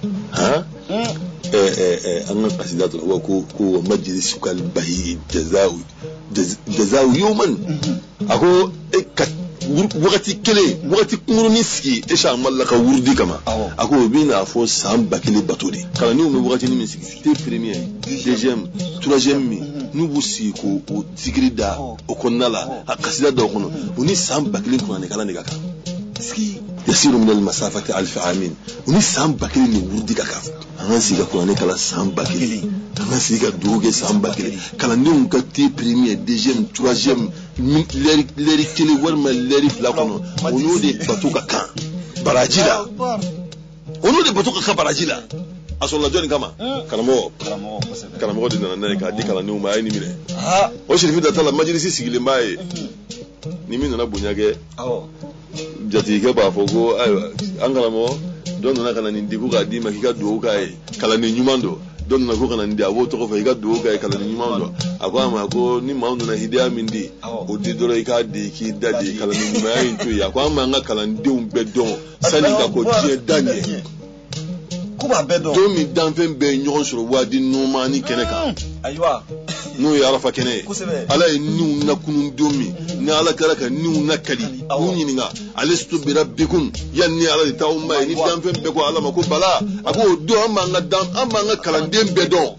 an ka kasida dɔrɔn ko majlisi kal bahi jazaa'u yawman a ko ka wagati kelen wagati kunkurunin sigi Cheikh Amadu la ka wurudi kama a ko o bɛ n'a fɔ san 1000 bato de kalandenw bɛ wagati min sigi c'était premier deuxième troisième min n'u b'u sigi k'o zikiri da o kɔnɔna la a kasida dɔw kɔnɔ o ni san 1000 kuranɛ kalan de ka kan yasiru min al-masafati alf amin o ni san 1000 ni wurudi ka kan an ka sigi ka kuranɛ kalan san 1000 an ka sigi ka dugawu kɛ san 1000 kalandenw ka te premier deuxième troisième lɛri kelen walima lɛri fila kɔnɔ o n'o de bato ka kan baraji la o n'o de bato ka kan baraji la a sɔrɔla jɔnni kama karamɔgɔ de nana n'a ye k'a di kalandenw ma a ye nin minɛ o Sirifi Datala majilisi sigilen b'a ye ni min nana bonya kɛ jatigikɛ b'a fɔ ko ayiwa an karamɔgɔ dɔ nana ka na nin di ko k'a d'i ma k'i ka dugawu k'a ye kalanden ɲuman don dɔ nana ko ka na nin di a b'o tɔgɔ fɛ i ka dugawu k'a ye kalanden ɲuman don a ko a ma ko ni maa nana hidaya min di o di dɔrɔn i k'a di k'i da di kalanden ɲumanya in to yen a ko an m'an ka kalandenw bɛɛ dɔn sani ka ko diɲɛ da ɲɛ don min danfɛn bɛɛ ye ɲɔgɔn sɔrɔ waadi numan ni kɛnɛ kan n'o ye Arafa kɛnɛ ye ala ye niw nakunu don min ni ala kɛra ka niw nakali n'u ɲininka alastu bi rabbikum yanni ni ala de t'aw ma ye ni danfɛn bɛɛ ko ala ma ko bala a ko o don an b'an ka kalanden bɛɛ dɔn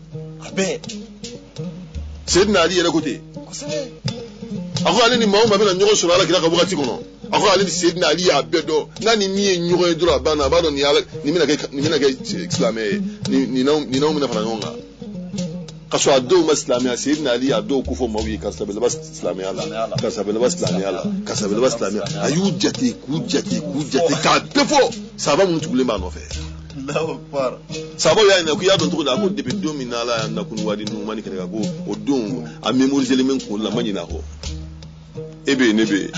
Seydina Ali yɛrɛ ko ten a ko ale ni maa o maa bɛna ɲɔgɔn sɔrɔ ala kira ka wagati kɔnɔ a ko ale ni Seydina Ali y'a bɛɛ dɔn n'a ni min ye ɲɔgɔn ye dɔrɔn a banna a b'a dɔn nin bɛna kɛ silamɛ ye nin n'anw bɛna fara ɲɔgɔn kan ka sɔrɔ a dɔw ma silamɛya Seydina Ali y'a dɔw ko fɔ maaw ye karisa bɛ laban silamɛya la karisa bɛ laban silamɛya la karisa bɛ laban silamɛya a y'u jate k'a bɛɛ fɔ sahaba minnu tugulen b'a nɔfɛ sahabaw y'a ɲininka ko i y'a dɔn cogo di a ko depuis don min na ala y'a nakunu waadi numan ni kɛnɛ kan ko o don a mémoriselen bɛ n kunkolo la ma ɲinɛ a kɔ e bɛ yen ne bɛ yen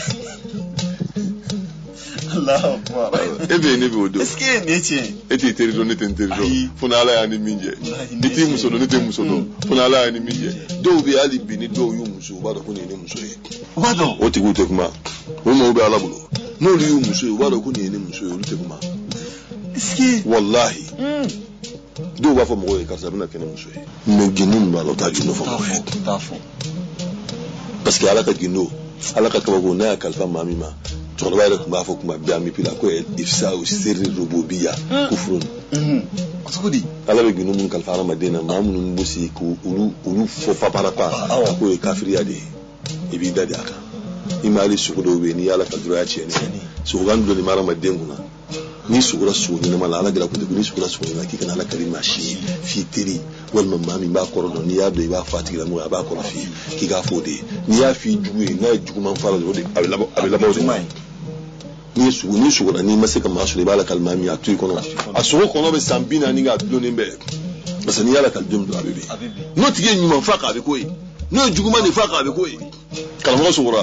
e bɛ yen ne bɛ o don e t'i teri dɔn ne tɛ n teri dɔn fo n'ala y'a ni min jɛ i t'i muso dɔn ne tɛ muso dɔn fo n'ala y'a ni min jɛ dɔw bɛ yen hali bi ni dɔw y'u muso u b'a dɔn ko nin ye ne muso ye o tigiw tɛ kuma o maaw bɛ ala bolo n'olu y'u muso ye u b'a dɔn ko nin ye ne muso ye olu tɛ kuma wallahi dɔw b'a fɔ mɔgɔw ye karisa bɛna kɛ ne muso ye mais gindo min b'a la o t'a gindo fɔ mɔgɔ ye parce que ala ka gindo ala ka kabako n'a y'a kalifa maa min ma cɛkɔrɔba yɛrɛ tun b'a fɔ kuma bɛɛ an bɛ pila ko ifsa'u sirri rububiya kufurun ala bɛ gindo minnu kalifa hadamaden na maa minnu b'u sigi k'olu fɔ paparapa k'o ye kafiriya de ye i b'i da de a kan i ma hali sogo dɔw bɛ yen n'i y'ala ka dɔrɔn y'a tiɲɛni sogokan dɔ de ma hadamaden kunna ni sugura sogo ɲɛnama la ala gira ko ni sugura sogo ɲɛnama k'i kana ala kari maa si ye f'i teri walima maa min b'a kɔrɔ dɔn n'i y'a dɔn i b'a fɔ a tigi la mɔgɔ a b'a kɔrɔ f'i ye k'i k'a fɔ o de ye n'i y'a f'i jugu ye n'a ye juguman fara o de a bɛ laban o de ma n'i sugura n'i ma se ka maa sɔrɔ i b'a la kali maa min a to i kɔnɔ a sogo kɔnɔ bɛ san 40 k'a dulonnen bɛɛ parce que n'i y'a la kali don min dɔrɔn a bɛ bin n'o tigi ye ɲuman fa k'a bɛ k'o ye n'o ye juguman de fa k'a bɛ k'o ye karamɔgɔ sugura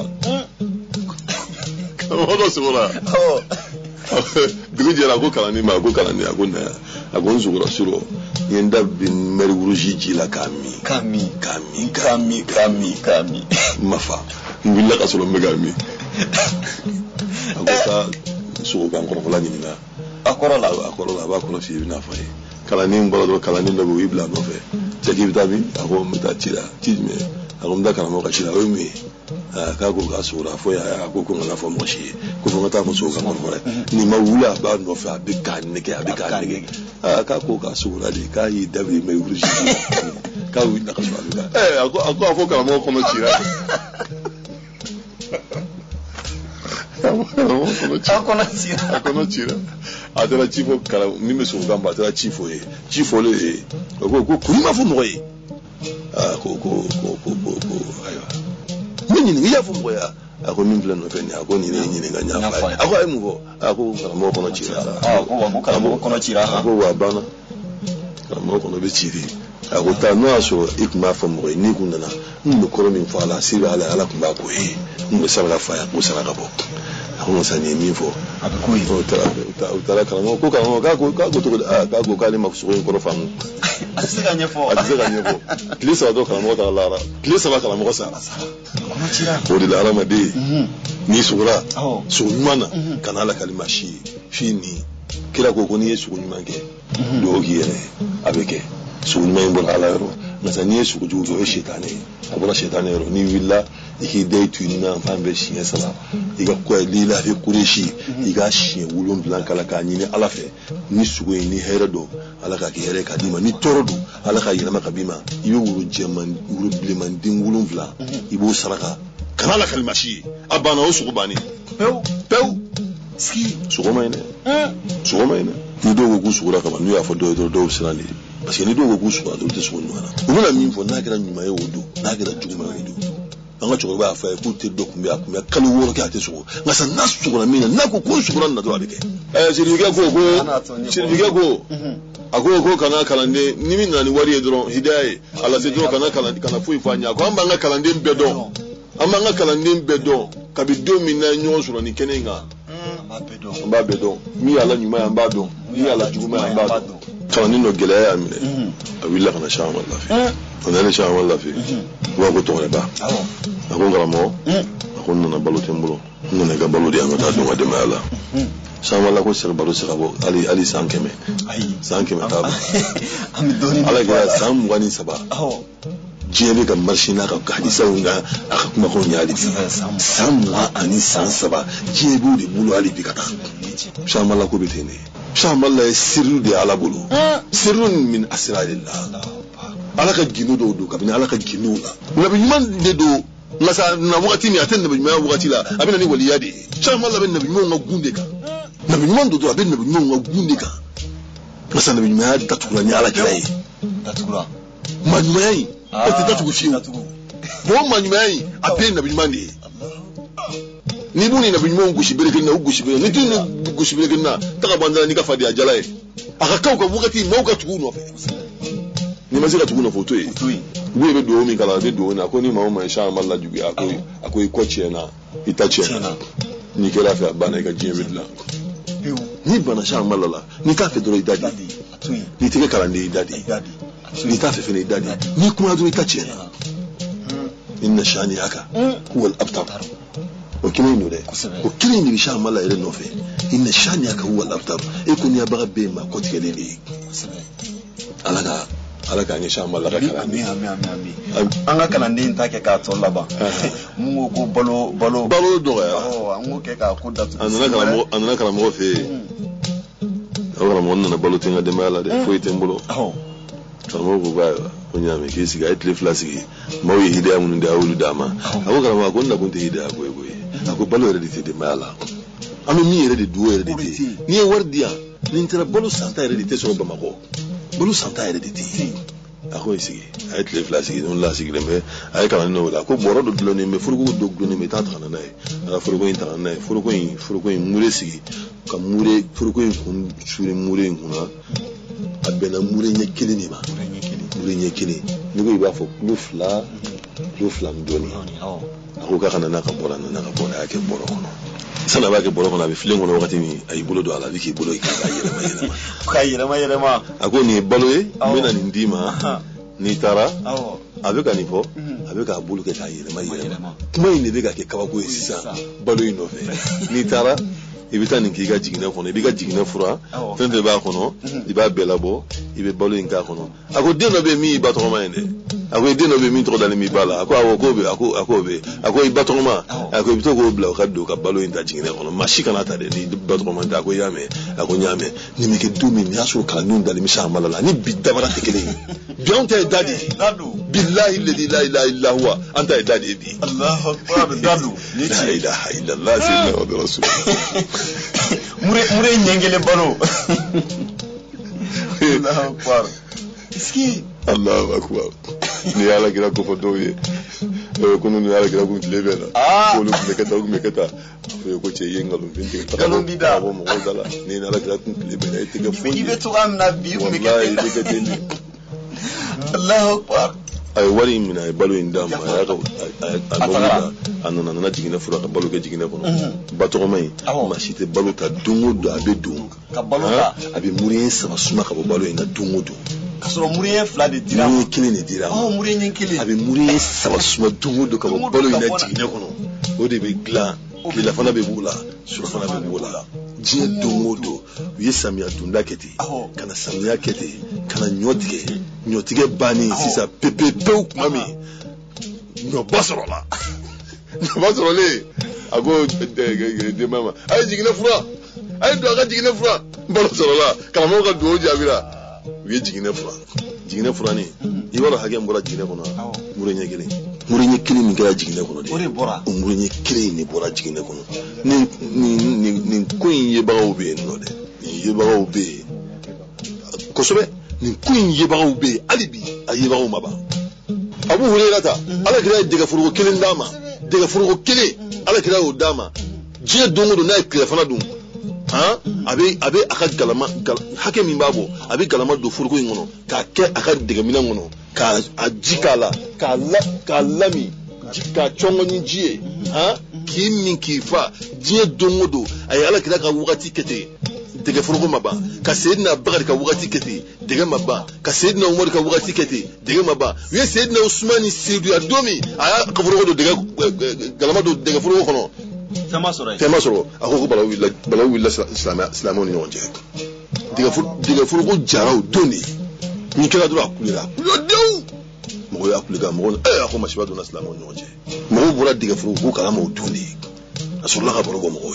dugu jɛra a ko kalanden ma a ko kalanden a ko na a ko n sugura surɔ n ye n da bin mɛri wurusi ji la k'a min n ma fa n wulila ka sɔrɔ n bɛ k'a min a ko taa sogokan kɔrɔfɔla ɲininka a kɔrɔ la a b'a kɔrɔ f'i ye i bɛna fɔ a ye kalanden bɔra dɔrɔn kalanden dɔ bɛ yen o y'i bila a nɔfɛ cɛ k'i bɛ taa min a ko n bɛ taa ci la ci jumɛn a ko n bɛ taa karamɔgɔ ka ci la o ye mun ye ka ko ka sura fo ya ko ko na fo mo shi ko fo ta fo so ka mo ni ma wula ba no fa be ka ne ke ka ko ka sura de ka yi dabi me wuri shi ka wi na ka so ako fo ka mo ko no chira ako chira atara chifo kala mimi so gamba atara chifo le ko kuma fo mo yi ko ayo ni ya fo mo ya ako min plan no fenya ako ni nga nya fa ako ay mo ako kala mo kono chira ako wa bana kala mo kono be chiri ako ta no aso ikuma fo mo ni kunana ndo koro min fa ala sira ala kumba ko ndo sala fa ya ko sala gabo ako sani mi fo ako ko utara kala mo ko to ka ni maksurin ko famu asiga nyefo klisa do kala mo ta lara klisa ba kala mo sa ko di lara ma de ni sura so mana kana la kalima shi ni kila ko ni yesu ko nyuma ke do giere abeke so nyuma mbon ala ro na sani yesu ko jujo e shetane abona shetane ro ni willa iki dai tuni na fambe shi sala iga ko lila fi kureshi iga shi wulun blanka la ka ni ala fe ni sugo ni herado ala ka kere ka dima ni torodo ala ka yira makabima ibe wulu jeman wulu bleman din wulun bla ibo saraka kana la kalmashi abana o sugo bani pew ski sugo mayne ni dogo ku sugo ka manu ya fo do silani parce que ni dogo ku sugo do te sugo nwana umuna min fo na kira nyuma ye wodo na kira juguma wodo anga choko ba fa ku te dokumbi akumya kalu woro ka te sugo ngasa nasu ko na mina na ko sugo na do abike sirige go ako kana kalande nimi nani wari edro hidaye ala se do kana fu ifanya ko amba nga kalande mbedo kabido mina nyosuro ni kenenga amba bedo mi ala nyuma ya mbado mi ala juguma ya mbado tawani no gele ya mine awilla kana shama Allah fi onane shama Allah fi wa ko to ba ako ngaramo ako nona balo tembulo nona ga balo di amata do ngade mala shama Allah ko sir balo sir abo ali sankeme ta am doni ala ga sam wani saba jeli ga marshina ka hadisa nga aka kuma ko nyali samwa ani sansaba jebu di bulu ali bikata shama Allah ko bitene shama Allah sirru di ala bulu sirrun min asrarillah ala ka ginu do kabina ala ka ginu la nabi man de do ngasa na wakati ni aten nabi man wakati la abina ni waliyadi shama Allah bin nabi man gunde ka nabi man do abin nabi man gunde ka ngasa nabi man tatukula ni ala kirai tatukula manmai ete tukushi bo manmai abin nabi man ni ni buni nabi man gushibere ni tin gushibere na taka bandana ni ka fadi ajalae aka kauka wakati mauka tukuno fe ni mazira tukuno foto yi be do mi kala be do na ko ni ma insha Allah jugi akoy coach na itache na ni kela fa bana ga jin bidla ni bana sha Allah la ni ka fe do idadi ni tike kala ni idadi ni ta fe fe idadi ni kuma do itache na inna shani aka huwa al-abtar o kini no de o kini ni sha Allah ire no fe inna shani aka huwa al-abtar e ko ni abaga be ma ko tike ni alaka ni sha Allah ka amin an ga kana ndin take ka to laba mu ko balo do ya an go ke ka ko datu anana kala mo fe awara mo nana balo tinga de mala de foi tembulo tamo go ba onya me ke siga itle flasi mo yi hidaya mun da awulu dama ako kala ma gonna kunte hidaya boy ako balo re de mala ami mi re de duo re de ni wardia ni tira balo santa re de so ba mako bulu santa ere de ti ako isigi ay tle flasi on la sigi lembe ay kala no la ko boro do dloni me furugo do gloni me tata kana nay ala furugo inta nay furugo in mure sigi ka mure furugo in kun sure mure nguna abena mure nyekeli ni ma mure nyekeli ni go iba fo lu fla ndoni ako ka kana na ka bora ake boro kono sana ba ke boro kono bi filengo wakati ni ay bulo do ala biki bulo yirema ako ni balo e mena ni ndima ni tara abeka ni po abeka bulu ke ta yirema kuma ni beka ke kabako sisa balo ino fe ni tara i bɛ taa nin k'i ka jiginɛ kɔnɔ i b'i ka jiginɛ fura fɛn fɛn b'a kɔnɔ i b'a bɛɛ labɔ i bɛ balo in k'a kɔnɔ a ko den dɔ bɛ yen min y'i ba tɔgɔma ye dɛ a ko den dɔ bɛ yen min tɔgɔ dalen b'i ba la a ko awɔ k'o bɛ a ko bɛ a ko i ba tɔgɔma a ko i bɛ to k'o bila o ka don ka balo in ta jiginɛ kɔnɔ maa si kana ta dɛ ni ba tɔgɔma tɛ a ko i y'a mɛn a ko n y'a mɛn nin bɛ kɛ don min n'i y'a sɔrɔ kalandenw dalen bɛ san bala la ni bi dabara tɛ kelen ye bi anw ta ye da de ye bilahi la ilaha illa huwa an ta ye da de ye bi Allahu akbar dadu la ilaha illallah sayyidina wa rasul mure nyengele balo Allahu akbar iski Allahu akbar ni ala kira ko fado ye ko no ni ala kira ko tile bela ko lu me keta ko ce yengalu bin ta galon bida ko mo dala ni ala kira ko tile bela ite ga fu ni betu am na bi me keta Allahu akbar ay wari mina ay balo inda ma ya ko alomida anana na jigine fura ka balo ke jigine kono bato mai ma shite balo ta dungo do abe dungo ka balo ta abi muri sama suma ka balo ina dungo do kasoro muri fla de dira muri kile ne dira muri nyin kile abi muri sama suma dungo do ka balo ina jigine kono o de be gla kila fana be bula sura fana be bula je dungo do yi samia dunda kete kana samia kete kana nyotige bani sisa pepe mami no basrola le ago de mama ay jigina fura ay do ga jigina fura balo sorola kala mo ga do jabira wi jigina fura ni i wala hage mbora jigina kono murenye kele mi ga jigina kono de murenye kele ni bora jigina kono ni kuin ye bawo be no de ye bawo be kosobe ni kuin ye bawo be alibi aye bawo maba abu hurairata ala kira daga furugo kelen dama daga furugo kele ala kira o dama je dongo do na kire fana dum ha abe aka galama hake min babo abe galama do furugo ngono ka ke aka daga minan ngono ka ajikala ka lami ka chongo ni jie ha ki min ki fa je dongo do ay ala kira ka wugati kete daga furugo maba ka sayyidina bakar ka wugati kete daga maba ka sayyidina umar ka wugati kete daga maba we sayyidina usmani seydou ya domi aya ka furugo do daga galama do daga furugo kono tema soro ako balaw willa islamoni non je daga furugo jaraw doni ni kala do akulira yo dew mo ya akulira mo ako mashiba do na islamoni non je mo bura daga furugo kala mo doni asullah ka baro mo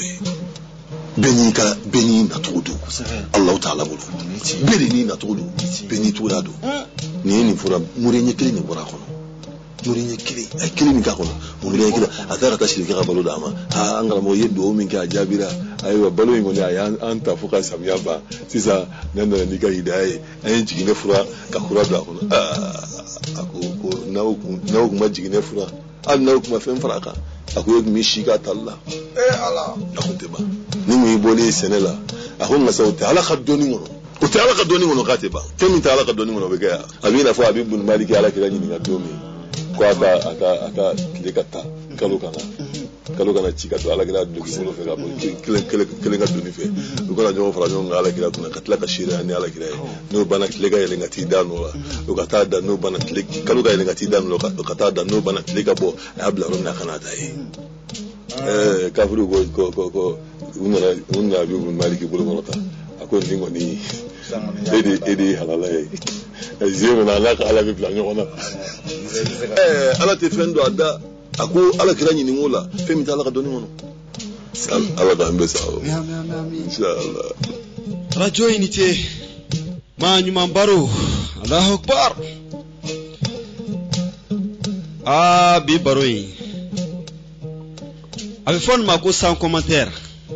beni na tugudu Allah ta'ala bulu beni na tugudu beni turado ni fura murenye kile ni bora kono murenye kile ay kile ni ka kono murenye kile atara tashiri ka balo dama angala mo yeddo min ka jabira aywa balo ngoni ay anta fuka samya ba sisa nanda ni ka hidaye ay jigine fura ka fura da kono ako nawo kuma jigine fura an nawo kuma fen faraka ako yeg mi shiga talla ala akunte ba ni mu ibole senela ako ngasa uta ala khadoni ngono uta ala khadoni ngono katiba kemi ta ala khadoni ngono bega abina fo abibun maliki ala kila nyini ngatomi ko ata kilekata kalokana chika to ala kila do ngono fe ga kele ga do ni fe ko la nyo fara nyo ala kila tuna katla ka shira ni ala kila no bana kilega ile ngati dano la o kata da no bana kilega kaloga ile ngati dano o kata da no bana kilega bo abla ronna kana dai kafuru ko unna abibun maliki bulu molota ako ndingo ni edi halala zero na la ala bi plan ngona ala te fendo ada ako ala kira nyini ngola femi ta ala ka doni ngono ala ka mbesa inshallah radio unité ma nyuma baro Allahu akbar bi baro yi avec fon ma ko sans commentaire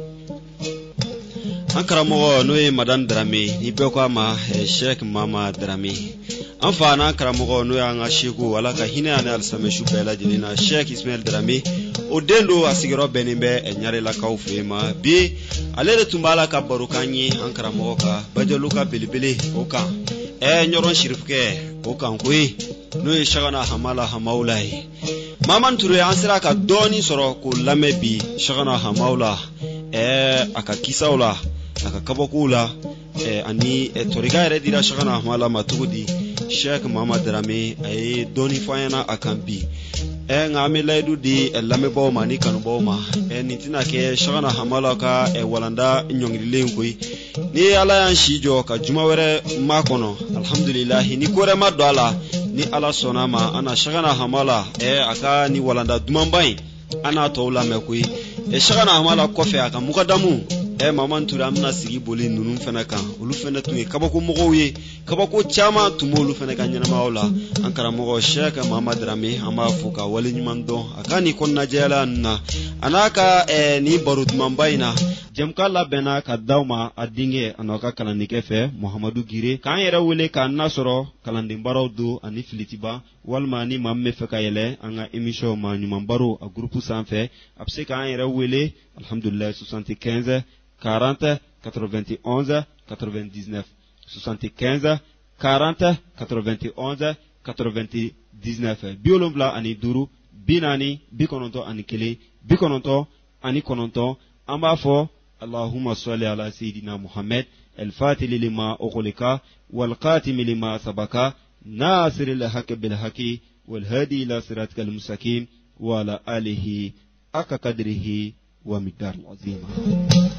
an karamɔgɔ n'o ye madame Dramé ni bɛɛ ko a ma Sheikh Mama Dramé an fa n'an karamɔgɔ n'o y'an ka sheku ala ka hinɛ ani alisamɛsu bɛɛ lajɛlen na Sheikh Ismail Dramé o den do a sigiyɔrɔ bɛnnen bɛ ɲarelakaw fɛ yen ma bi ale de tun b'a la ka barokan ye an karamɔgɔ ka bajalu ka belebele o kan ɲɔrɔn sirifukɛ o kan koyi n'o ye Shagana Hamala Hamawula ye Maman Touré an sera ka dɔɔni sɔrɔ k'o lamɛn bi Shagana Hamawula a ka kisaw la a ka kabakow la ani torika yɛrɛ dira Shagana Hamala ma cogo di Sheikh Mama Dramé a ye dɔɔni fɔ an ɲɛna a kan bi ngami laydu di lame bawma ni kanu bawma ni tina ke shagana hamala ka walanda nyongri koy ni ala yan shijo ka juma were makono alhamdulillah ni kore ma do ala ni ala sonama ana shagana hamala aka ni walanda dumambai ana tawla me koy shagana hamala kofe aka mukadamu maman tura amna sigi boli nunun fana kan olu fana tun kabako mogoye kabako chama tumolu fana kan nyana mawla ankara mogo Sheikh Muhammad Rami ama fuka wali nyumando akani konna jela na anaka ni barut mambaina jamka la bena ka dawma adinge anoka kalanike fe Muhammadu Gire kan yera wele kan nasoro kalandi barawdu ani filitiba walma ni mamme fe kayele anga emission ma nyumambaro a groupe sanfe apse kan yera wele alhamdulillah 75 40 91 99 75 40 91 99 biolomvla ani duru binani bikononto ani kele bikononto ani kononto amba fo Allahumma salli ala sayidina Muhammad الفاتح لما أغلق والقاتم لما سبق ناصر الحق بالحق والهادي إلى صراطك المستقيم وعلى آله حق قدره ومقدار العظيم